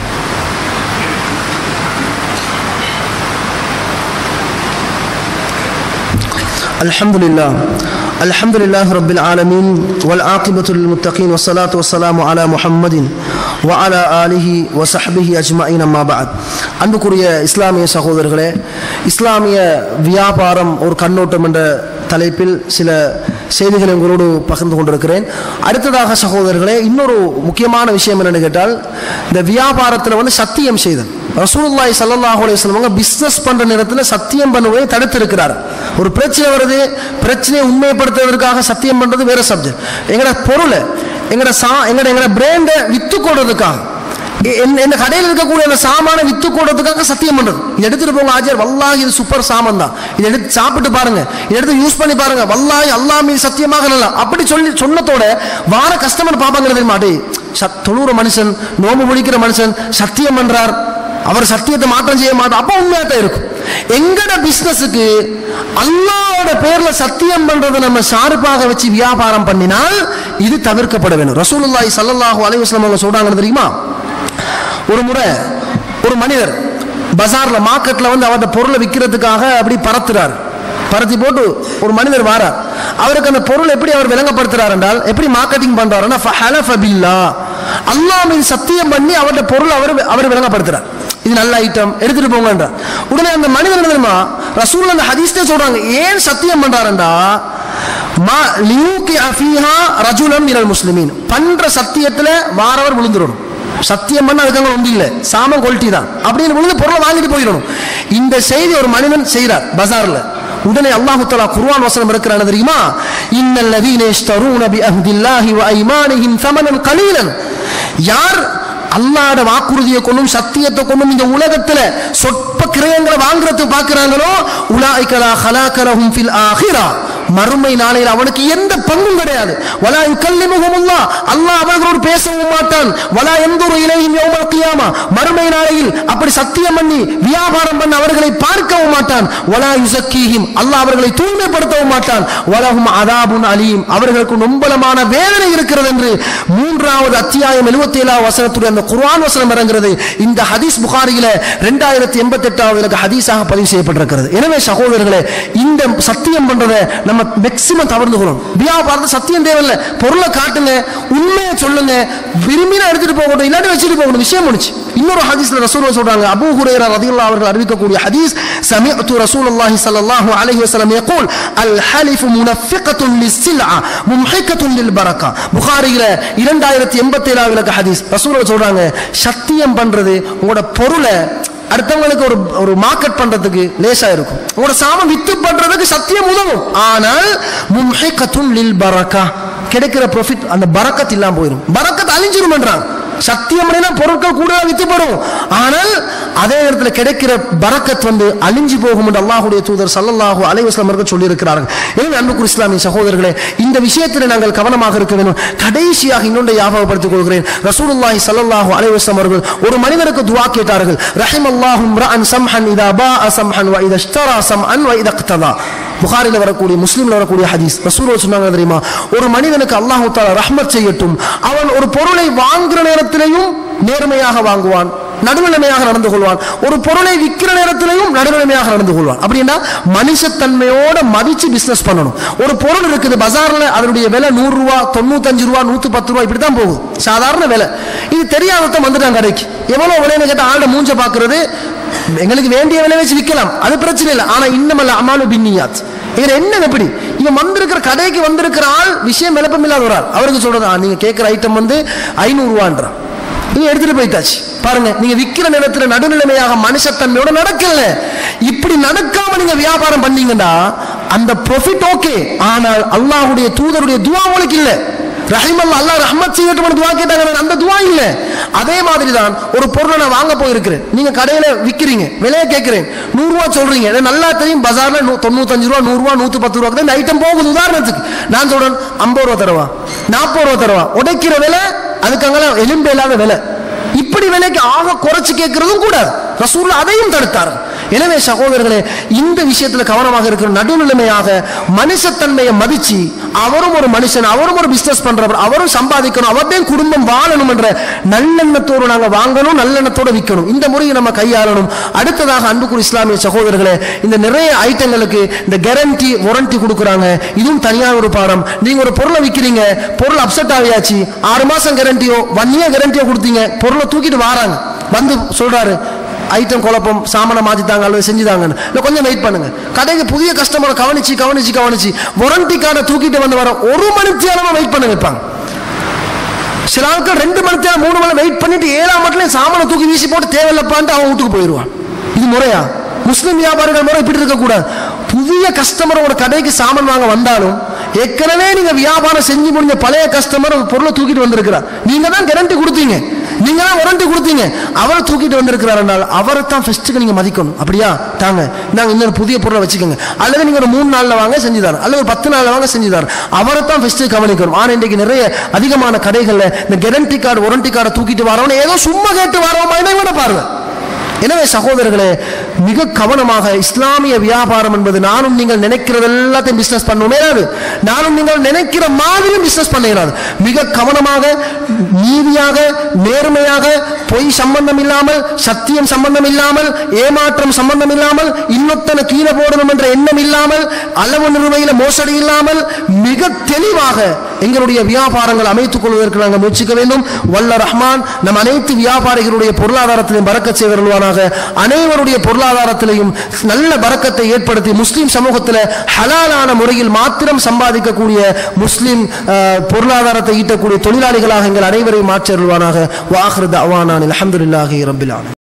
الحمد لله الحمد لله رب العالمين والعاقبة للمتقين والصلاة والسلام على محمد وعلى آله وصحبه أجمعين ما بعد. அன்புக்குரிய இஸ்லாமிய சகோதரர்களே, இஸ்லாமிய வியாபாரம் ஒரு கண்ணோட்டம் என்ற தலைப்பில் சில செய்திகளை உங்களோடு பகிர்ந்து கொண்டிருக்கிறேன். அடுத்ததாக சகோதரர்களே, இன்னொரு முக்கியமான விஷயம் என்னன்னு கேட்டால், இந்த வியாபாரத்தில் வந்து சத்தியம் செய்தல். ரசூலுல்லாஹி ஸல்லல்லாஹு அலைஹி வஸல்லம் பிசினஸ் பண்ற நேரத்தில் சத்தியம் பண்ணுவதை தடுத்து இருக்கிறார். ஒரு பிரச்சனை வருது, பிரச்சனையை உண்மைப்படுத்துவதற்காக சத்தியம் பண்றது வேற சப்ஜெக்ட். எங்கட பொருளை எங்கட சா எங்கட எங்கட பிராண்டை வித்து கொடுறதுக்காக, இந்த கடையில் இருக்கக்கூடிய அந்த சாமான வித்து கொடுறதுக்காக சத்தியம் பண்றது. இது எடுத்துட்டு போங்க ஆஜர், வல்லாஹி இது சூப்பர் சாமான் தான், இதை எடுத்து சாப்பிட்டு பாருங்க, இதை எடுத்து யூஸ் பண்ணி பாருங்க, வல்லாஹி அல்லாஹ் மீது சத்தியமாக நல்லா அப்படி சொல்லி சொன்னதோட வார கஸ்டமர் பாப்பாங்க தெரியுமா, டேய் தொழுற மனுஷன், நோம்பு முடிக்கிற மனுஷன் சத்தியம் பண்றார், அவர் சத்தியத்தை மாற்றம் செய்ய மாட்டார், அப்ப உண்மையா தான் இருக்கும். எங்கட பிசினஸுக்கு அல்லாஹ்வோட பேர்ல சத்தியம் பண்றதை நம்ம சார்பாக வச்சு வியாபாரம் பண்ணினால் இது தவிர்க்கப்பட வேண்டும். ரசூலுல்லாஹி ஸல்லல்லாஹு அலைஹி வஸல்லம் அவங்க சொல்றாங்க தெரியுமா, ஒரு முறை ஒரு மனிதர் பஜார்ல மார்க்கெட்ல வந்து அவருடைய பொருளை விற்கிறதுக்காக அப்படி பரத்துறார், பரத்தி போட்டு ஒரு மனிதர் வாரார். அவருக்கு அந்த பொருள் எப்படி அவர் விளங்கப்படுத்துறார் என்றால், எப்படி மார்க்கெட்டிங் பண்றாருன்னா, ஃபஹலஃப பில்லாஹ், அல்லாஹ் மீது சத்தியம் பண்ணி அவருடைய பொருள் அவர் அவர் விளங்கப்படுத்துறார், இது நல்ல ஐட்டம் எடுத்துட்டு போங்கன்ற. உடனே அந்த மனிதர் தெரியுமா, ரசூல் அந்த ஹதீஸ்ல சொல்றாங்க, ஏன் சத்தியம் பண்றாருண்டா, மா லியூகி ஃபீஹா ரஜுலம் மினல் முஸ்லிமீன், பண்ற சத்தியத்துல வாரவர் விழுந்துடணும். சத்தியம் பண்ண அதுக்காக ஒன்று இல்லை, சாமம் கொல்ட்டி தான் அப்படின்னு விழுந்து பொருளை வாங்கிட்டு போயிடணும். இந்த செய்தி ஒரு மனிதன் செய்யறார் பஜார்ல. உடனே அல்லாஹ் தஆலா குர்ஆன் வசனம் இருக்கிறான தெரியுமா, இன்னல்லதீன யஷ்தரூன பிஅஹ்தில்லாஹி வ ஐமானிஹிம் ஸமனன் கலீலன், யார் அல்லாஹ்வுடைய வாக்குறுதியை கொண்டும் சத்தியத்தை கொண்டும் இந்த உலகத்துல சொற்ப கிரயங்களை வாங்குறது பார்க்கறாங்களோ உலாயிக லா ஹலாக லஹும் ஃபில் ஆகிரா, மறுமை நாளையில் அவனுக்கு எந்த பங்கும் கிடையாது. வலா யுகல்லிமுஹுமுல்லாஹ், அல்லாஹ் அவர்களோடு பேசவும் மாட்டான். வலா யன்துரு இலைஹிம் யௌமல் கியாமா, மறுமை நாளையில் அப்படி சத்தியம் பண்ணி வியாபாரம் பண்ண அவர்களை பார்க்கவும் மாட்டான். வலா யுஸக்கீஹிம், அல்லாஹ் அவர்களை தூய்மைப்படுத்தவும் மாட்டான். வலஹும் அதாபுன் அலீம், அவர்களுக்கு நொம்பலமான வேதனை இருக்கிறது என்று மூன்றாவது அத்தியாயம் எழுபத்தி ஏழாவது வசனத்துடைய அந்த குர்ஆன் வசனம் இறங்குகிறது. இந்த ஹதீஸ் புகாரியில இரண்டாயிரத்தி எண்பத்தி எட்டாவது ஹதீஸாக பதிவு செய்யப்பட்டிருக்கிறது. எனவே சகோதரர்களே, இந்த சத்தியம் பண்றதை நம்ம மேக்ஸிமம் தவிர்த்துக்கணும். வியாபாரத்தை சத்தியம் தேவையில்லை, பொருளை காட்டுங்க, உண்மையை சொல்லுங்க, விரும்பினா எடுத்துட்டு போகணும், இல்லாட்டி வச்சுட்டு போகணும், விஷயம் முடிச்சு. இன்னொரு ஹதீஸ்ல ரசூலுல்லாஹ் சொல்றாங்க, அபூ ஹுரைரா ரலியல்லாஹு அவர்கள் அறிவிக்கக்கூடிய ஹதீஸ், சமிஅத்து ரசூலுல்லாஹி ஸல்லல்லாஹு அலைஹி வஸல்லம் يقول الحلف منفقة للسلعة ممحقة للبركة. புகாரியில இரண்டாயிரத்தி எண்பத்தி ஏழாவது ஹதீஸ். ரசூலுல்லாஹ் சொல்றாங்க, சத்தியம் பண்றது உங்களோட பொருளை அடுத்தவங்களுக்கு ஒரு ஒரு மார்க்கெட் பண்றதுக்கு லேசா இருக்கும், உங்களோட சாமம் வித்து பண்றதுக்கு சத்தியம் உதவும். ஆனால் மும்ஹிகத்துன் லில் பரக்கா, கிடைக்கிற ப்ராஃபிட் அந்த பரக்கத் இல்லாம போயிடும், பரக்கத் அழிஞ்சிரும் என்றாங்க. சத்தியம் பண்ணினா பொருட்கள் கூட வித்துப்படும், ஆனால் அதே நேரத்தில் கிடைக்கிற பரக்கத் வந்து அழிஞ்சு போகும் என்று அல்லாஹ்வுடைய தூதர் ஸல்லல்லாஹு அலைஹி வஸல்லம் அவர்கள் சொல்லி இருக்கிறார்கள். எனவே அன்புக்குரிய இஸ்லாமிய சகோதரர்களே, இந்த விஷயத்தில் நாங்கள் கவனமாக இருக்க வேண்டும். கடைசியாக இன்னொன்றை ஞாபகப்படுத்திக் கொள்கிறேன். ரசூலுல்லாஹி ஸல்லல்லாஹு அலைஹி வஸல்லம் அவர்கள் ஒரு மனிதனுக்கு துஆ கேட்டார்கள். ரஹிமல்லாஹு இம்ரஅன் சம்ஹன் இதா பாஅ சம்ஹன் வ இதா இஷ்தரா சம்ஹன் வ இதா இக்ததா. புகாரில வரக்கூடிய முஸ்லிம்ல வரக்கூடிய ஹதீஸ். ரசூலுல்லாஹ் சொன்னாங்க தெரியுமா, ஒரு மனிதனுக்கு அல்லாஹ் தஆலா ரஹ்மத் செய்யட்டும், அவன் ஒரு பொருளை வாங்குற நேரத்திலேயும் நேர்மையாக வாங்குவான், நடுநிலைமையாக நடந்து கொள்வான், ஒரு பொருளை விற்கிற நேரத்திலையும் நடுநிலைமையாக நடந்து கொள்வான். அப்படின்னா மனுஷத்தன்மையோட மதிச்சு பிசினஸ் பண்ணணும். ஒரு பொருள் இருக்குது பஜார்ல, அதனுடைய விலை நூறு ரூபா, தொண்ணூத்தஞ்சு ரூபா, நூத்தி பத்து ரூபா, இப்படித்தான் போகுது சாதாரண விலை. இது தெரியாததான் வந்துட்டான் கடைக்கு. எவ்வளவு விலைன்னு கேட்ட ஆள்ட மூஞ்ச பாக்குறது, எங்களுக்கு வேண்டிய விலை வச்சு விற்கலாம், அது பிரச்சனை இல்லை. ஆனா இன்னமல்ல அமாலு பின்னியாத், இவர் என்ன எப்படி இவன் வந்திருக்கிற கடைக்கு வந்திருக்கிற ஆள் விஷயம் விளப்பம் இல்லாத ஒரு ஆள், அவருக்கு சொல்றது நீங்க கேட்கிற ஐட்டம் வந்து ஐநூறு ரூபான்றான், நீங்க எடுத்துட்டு போயிட்டாச்சு. பாருங்க, நீங்க விற்கிற நேரத்துல நடுநிலைமையாக மனுஷத்தன்மையோட நடக்கல. இப்படி நடக்காம நீங்க வியாபாரம் பண்ணீங்கன்னா அந்த ப்ராஃபிட் ஓகே, ஆனால் அல்லாஹ்வுடைய தூதருடைய துஆ உங்களுக்கு இல்ல. ரஹிமல்லாஹ், அல்லாஹ் ரஹ்மத் செய்யட்டும் துஆ கேட்டாங்க, அந்த துஆ இல்ல. அதே மாதிரி தான் ஒரு பொருளை நான் வாங்க போயிருக்கிறேன், நீங்க கடையில விற்கிறீங்க, விலையை கேட்கிறேன், நூறு ரூபா சொல்றீங்க, நல்லா தெரியும் பஜார்ல தொண்ணூத்தஞ்சு ரூபா, நூறு ரூபா, நூத்தி பத்து ரூபா இந்த ஐட்டம் போகுது. உதாரணத்துக்கு நான் சொல்றேன் ஐம்பது ரூபா தருவா, நாற்பது ரூபா தருவா, உடைக்கிற விலை அதுக்கு அங்கெல்லாம் எலும்பு இல்லாத விலை. இப்படி விலைக்கு ஆக குறைச்சு கேட்கிறதும் கூடாது. ரசூலுல்லாஹ் அதையும் தடுத்தார். எனவே சகோதரர்களே, இந்த விஷயத்துல கவனமாக இருக்கிற, நடுநிலைமையாக மனுஷத்தன்மையை மதிச்சு, அவரும் ஒரு மனுஷன், அவரும் ஒரு பிசினஸ் பண்றவர், அவரும் சம்பாதிக்கணும், அவர்தான் குடும்பம் வாழணும் என்ற நல்லெண்ணத்தோடு நாங்க வாங்கணும், நல்லெண்ணத்தோடு விற்கணும். இந்த முறையை நம்ம கையாளணும். அடுத்ததாக அன்புக்குரிய இஸ்லாமிய சகோதரர்களே, இந்த நிறைய ஐட்டங்களுக்கு இந்த கேரண்டி வாரண்டி கொடுக்குறாங்க, இதுவும் தனியாக ஒரு பாடம். நீங்க ஒரு பொருளை விற்கிறீங்க, பொருள் அப்செட் ஆகியாச்சு, ஆறு மாசம் கேரண்டியோ ஒன் இயர் கேரண்டியோ கொடுத்தீங்க, பொருளை தூக்கிட்டு வாராங்க, வந்து சொல்றாரு ஐட்டம் குழப்பம், சாமானை மாத்திட்டாங்க அல்லது செஞ்சுதாங்க, இல்லை கொஞ்சம் வெயிட் பண்ணுங்க. கடைக்கு புதிய கஸ்டமரை கவனிச்சு கவனிச்சு கவனிச்சு வாரண்டி கார்டை தூக்கிட்டு வந்து வர ஒரு மணி நேரமா வெயிட் பண்ண வைப்பாங்க. சில ஆட்கள் ரெண்டு மணி நேரம் மூணு மணி வெயிட் பண்ணிட்டு ஏழாம் மட்டும் சாமானை தூக்கி வீசி போட்டு தேவையில்லப்பான்ட்டு அவன் வீட்டுக்கு போயிடுவான். இது முறையா? முஸ்லிம் வியாபாரிகள் முறை இப்படி இருக்கக்கூடாது. புதிய கஸ்டமரோட கடைக்கு சாமான் வாங்க வந்தாலும் ஏற்கனவே நீங்க வியாபாரம் செஞ்சு முடிஞ்ச பழைய கஸ்டமர் பொருளை தூக்கிட்டு வந்திருக்கிறார், நீங்க தான் கேரண்டி கொடுத்தீங்க, நீங்க தான் வாரண்டி கொடுத்தீங்க, அவரை தூக்கிட்டு வந்திருக்கிறார் என்றால் அவரை தான் ஃபர்ஸ்ட்டுக்கு நீங்க மதிக்கணும். அப்படியா தாங்க, நாங்க இன்னொரு புதிய பொருளை வச்சுக்கோங்க, அல்லது நீங்க ஒரு மூணு நாள்ல வாங்க செஞ்சுதார், அல்லது ஒரு பத்து நாள்ல வாங்க செஞ்சுதார், அவரை தான் ஃபர்ஸ்ட் கவனிக்கணும். ஆனா இன்றைக்கு நிறைய அதிகமான கடைகள்ல இந்த கேரண்டி கார்டு வாரண்டி கார்டை தூக்கிட்டு வரவன ஏதோ சும்மா கேட்டு வரவமா என்ன பாருங்க. எனவே சகோதரர்களே, மிக கவனமாக இஸ்லாமிய வியாபாரம் என்பது நானும் நீங்கள் நினைக்கிறது எல்லாத்தையும் பிசினஸ் பண்ணுவோமே, நானும் நீங்கள் நினைக்கிற மாதிரி பிசினஸ் பண்ண மிக கவனமாக, நீதியாக, நேர்மையாக, பொய் சம்பந்தம் இல்லாமல், சத்தியம் சம்பந்தம் இல்லாமல், ஏமாற்றம் சம்பந்தம் இல்லாமல், இன்னொத்தனை கீழே போடணும் என்ற எண்ணம் இல்லாமல், அளவு நிறுவையில் மோசடி இல்லாமல் மிக தெளிவாக எங்களுடைய வியாபாரங்கள் அமைத்துக் கொள்வதற்கு நாங்கள் முயற்சிக்க வேண்டும். வல்ல ரஹ்மான் நம் அனைத்து வியாபாரிகளுடைய பொருளாதாரத்திலையும் பரக்கத் செய்வருள்வானாக. அனைவருடைய பொருளாதாரத்திலையும் நல்ல பரக்கத்தை ஏற்படுத்தி முஸ்லிம் சமூகத்தில் ஹலாலான முறையில் மாத்திரம் சம்பாதிக்கக்கூடிய முஸ்லிம் பொருளாதாரத்தை ஈட்டக்கூடிய தொழிலாளிகளாக எங்கள் அனைவரையும் மாற்றருள்வானாக. வ ஆகிரு தஅவானா அல்ஹம்துலில்லாஹி ரப்பில் ஆலமீன்.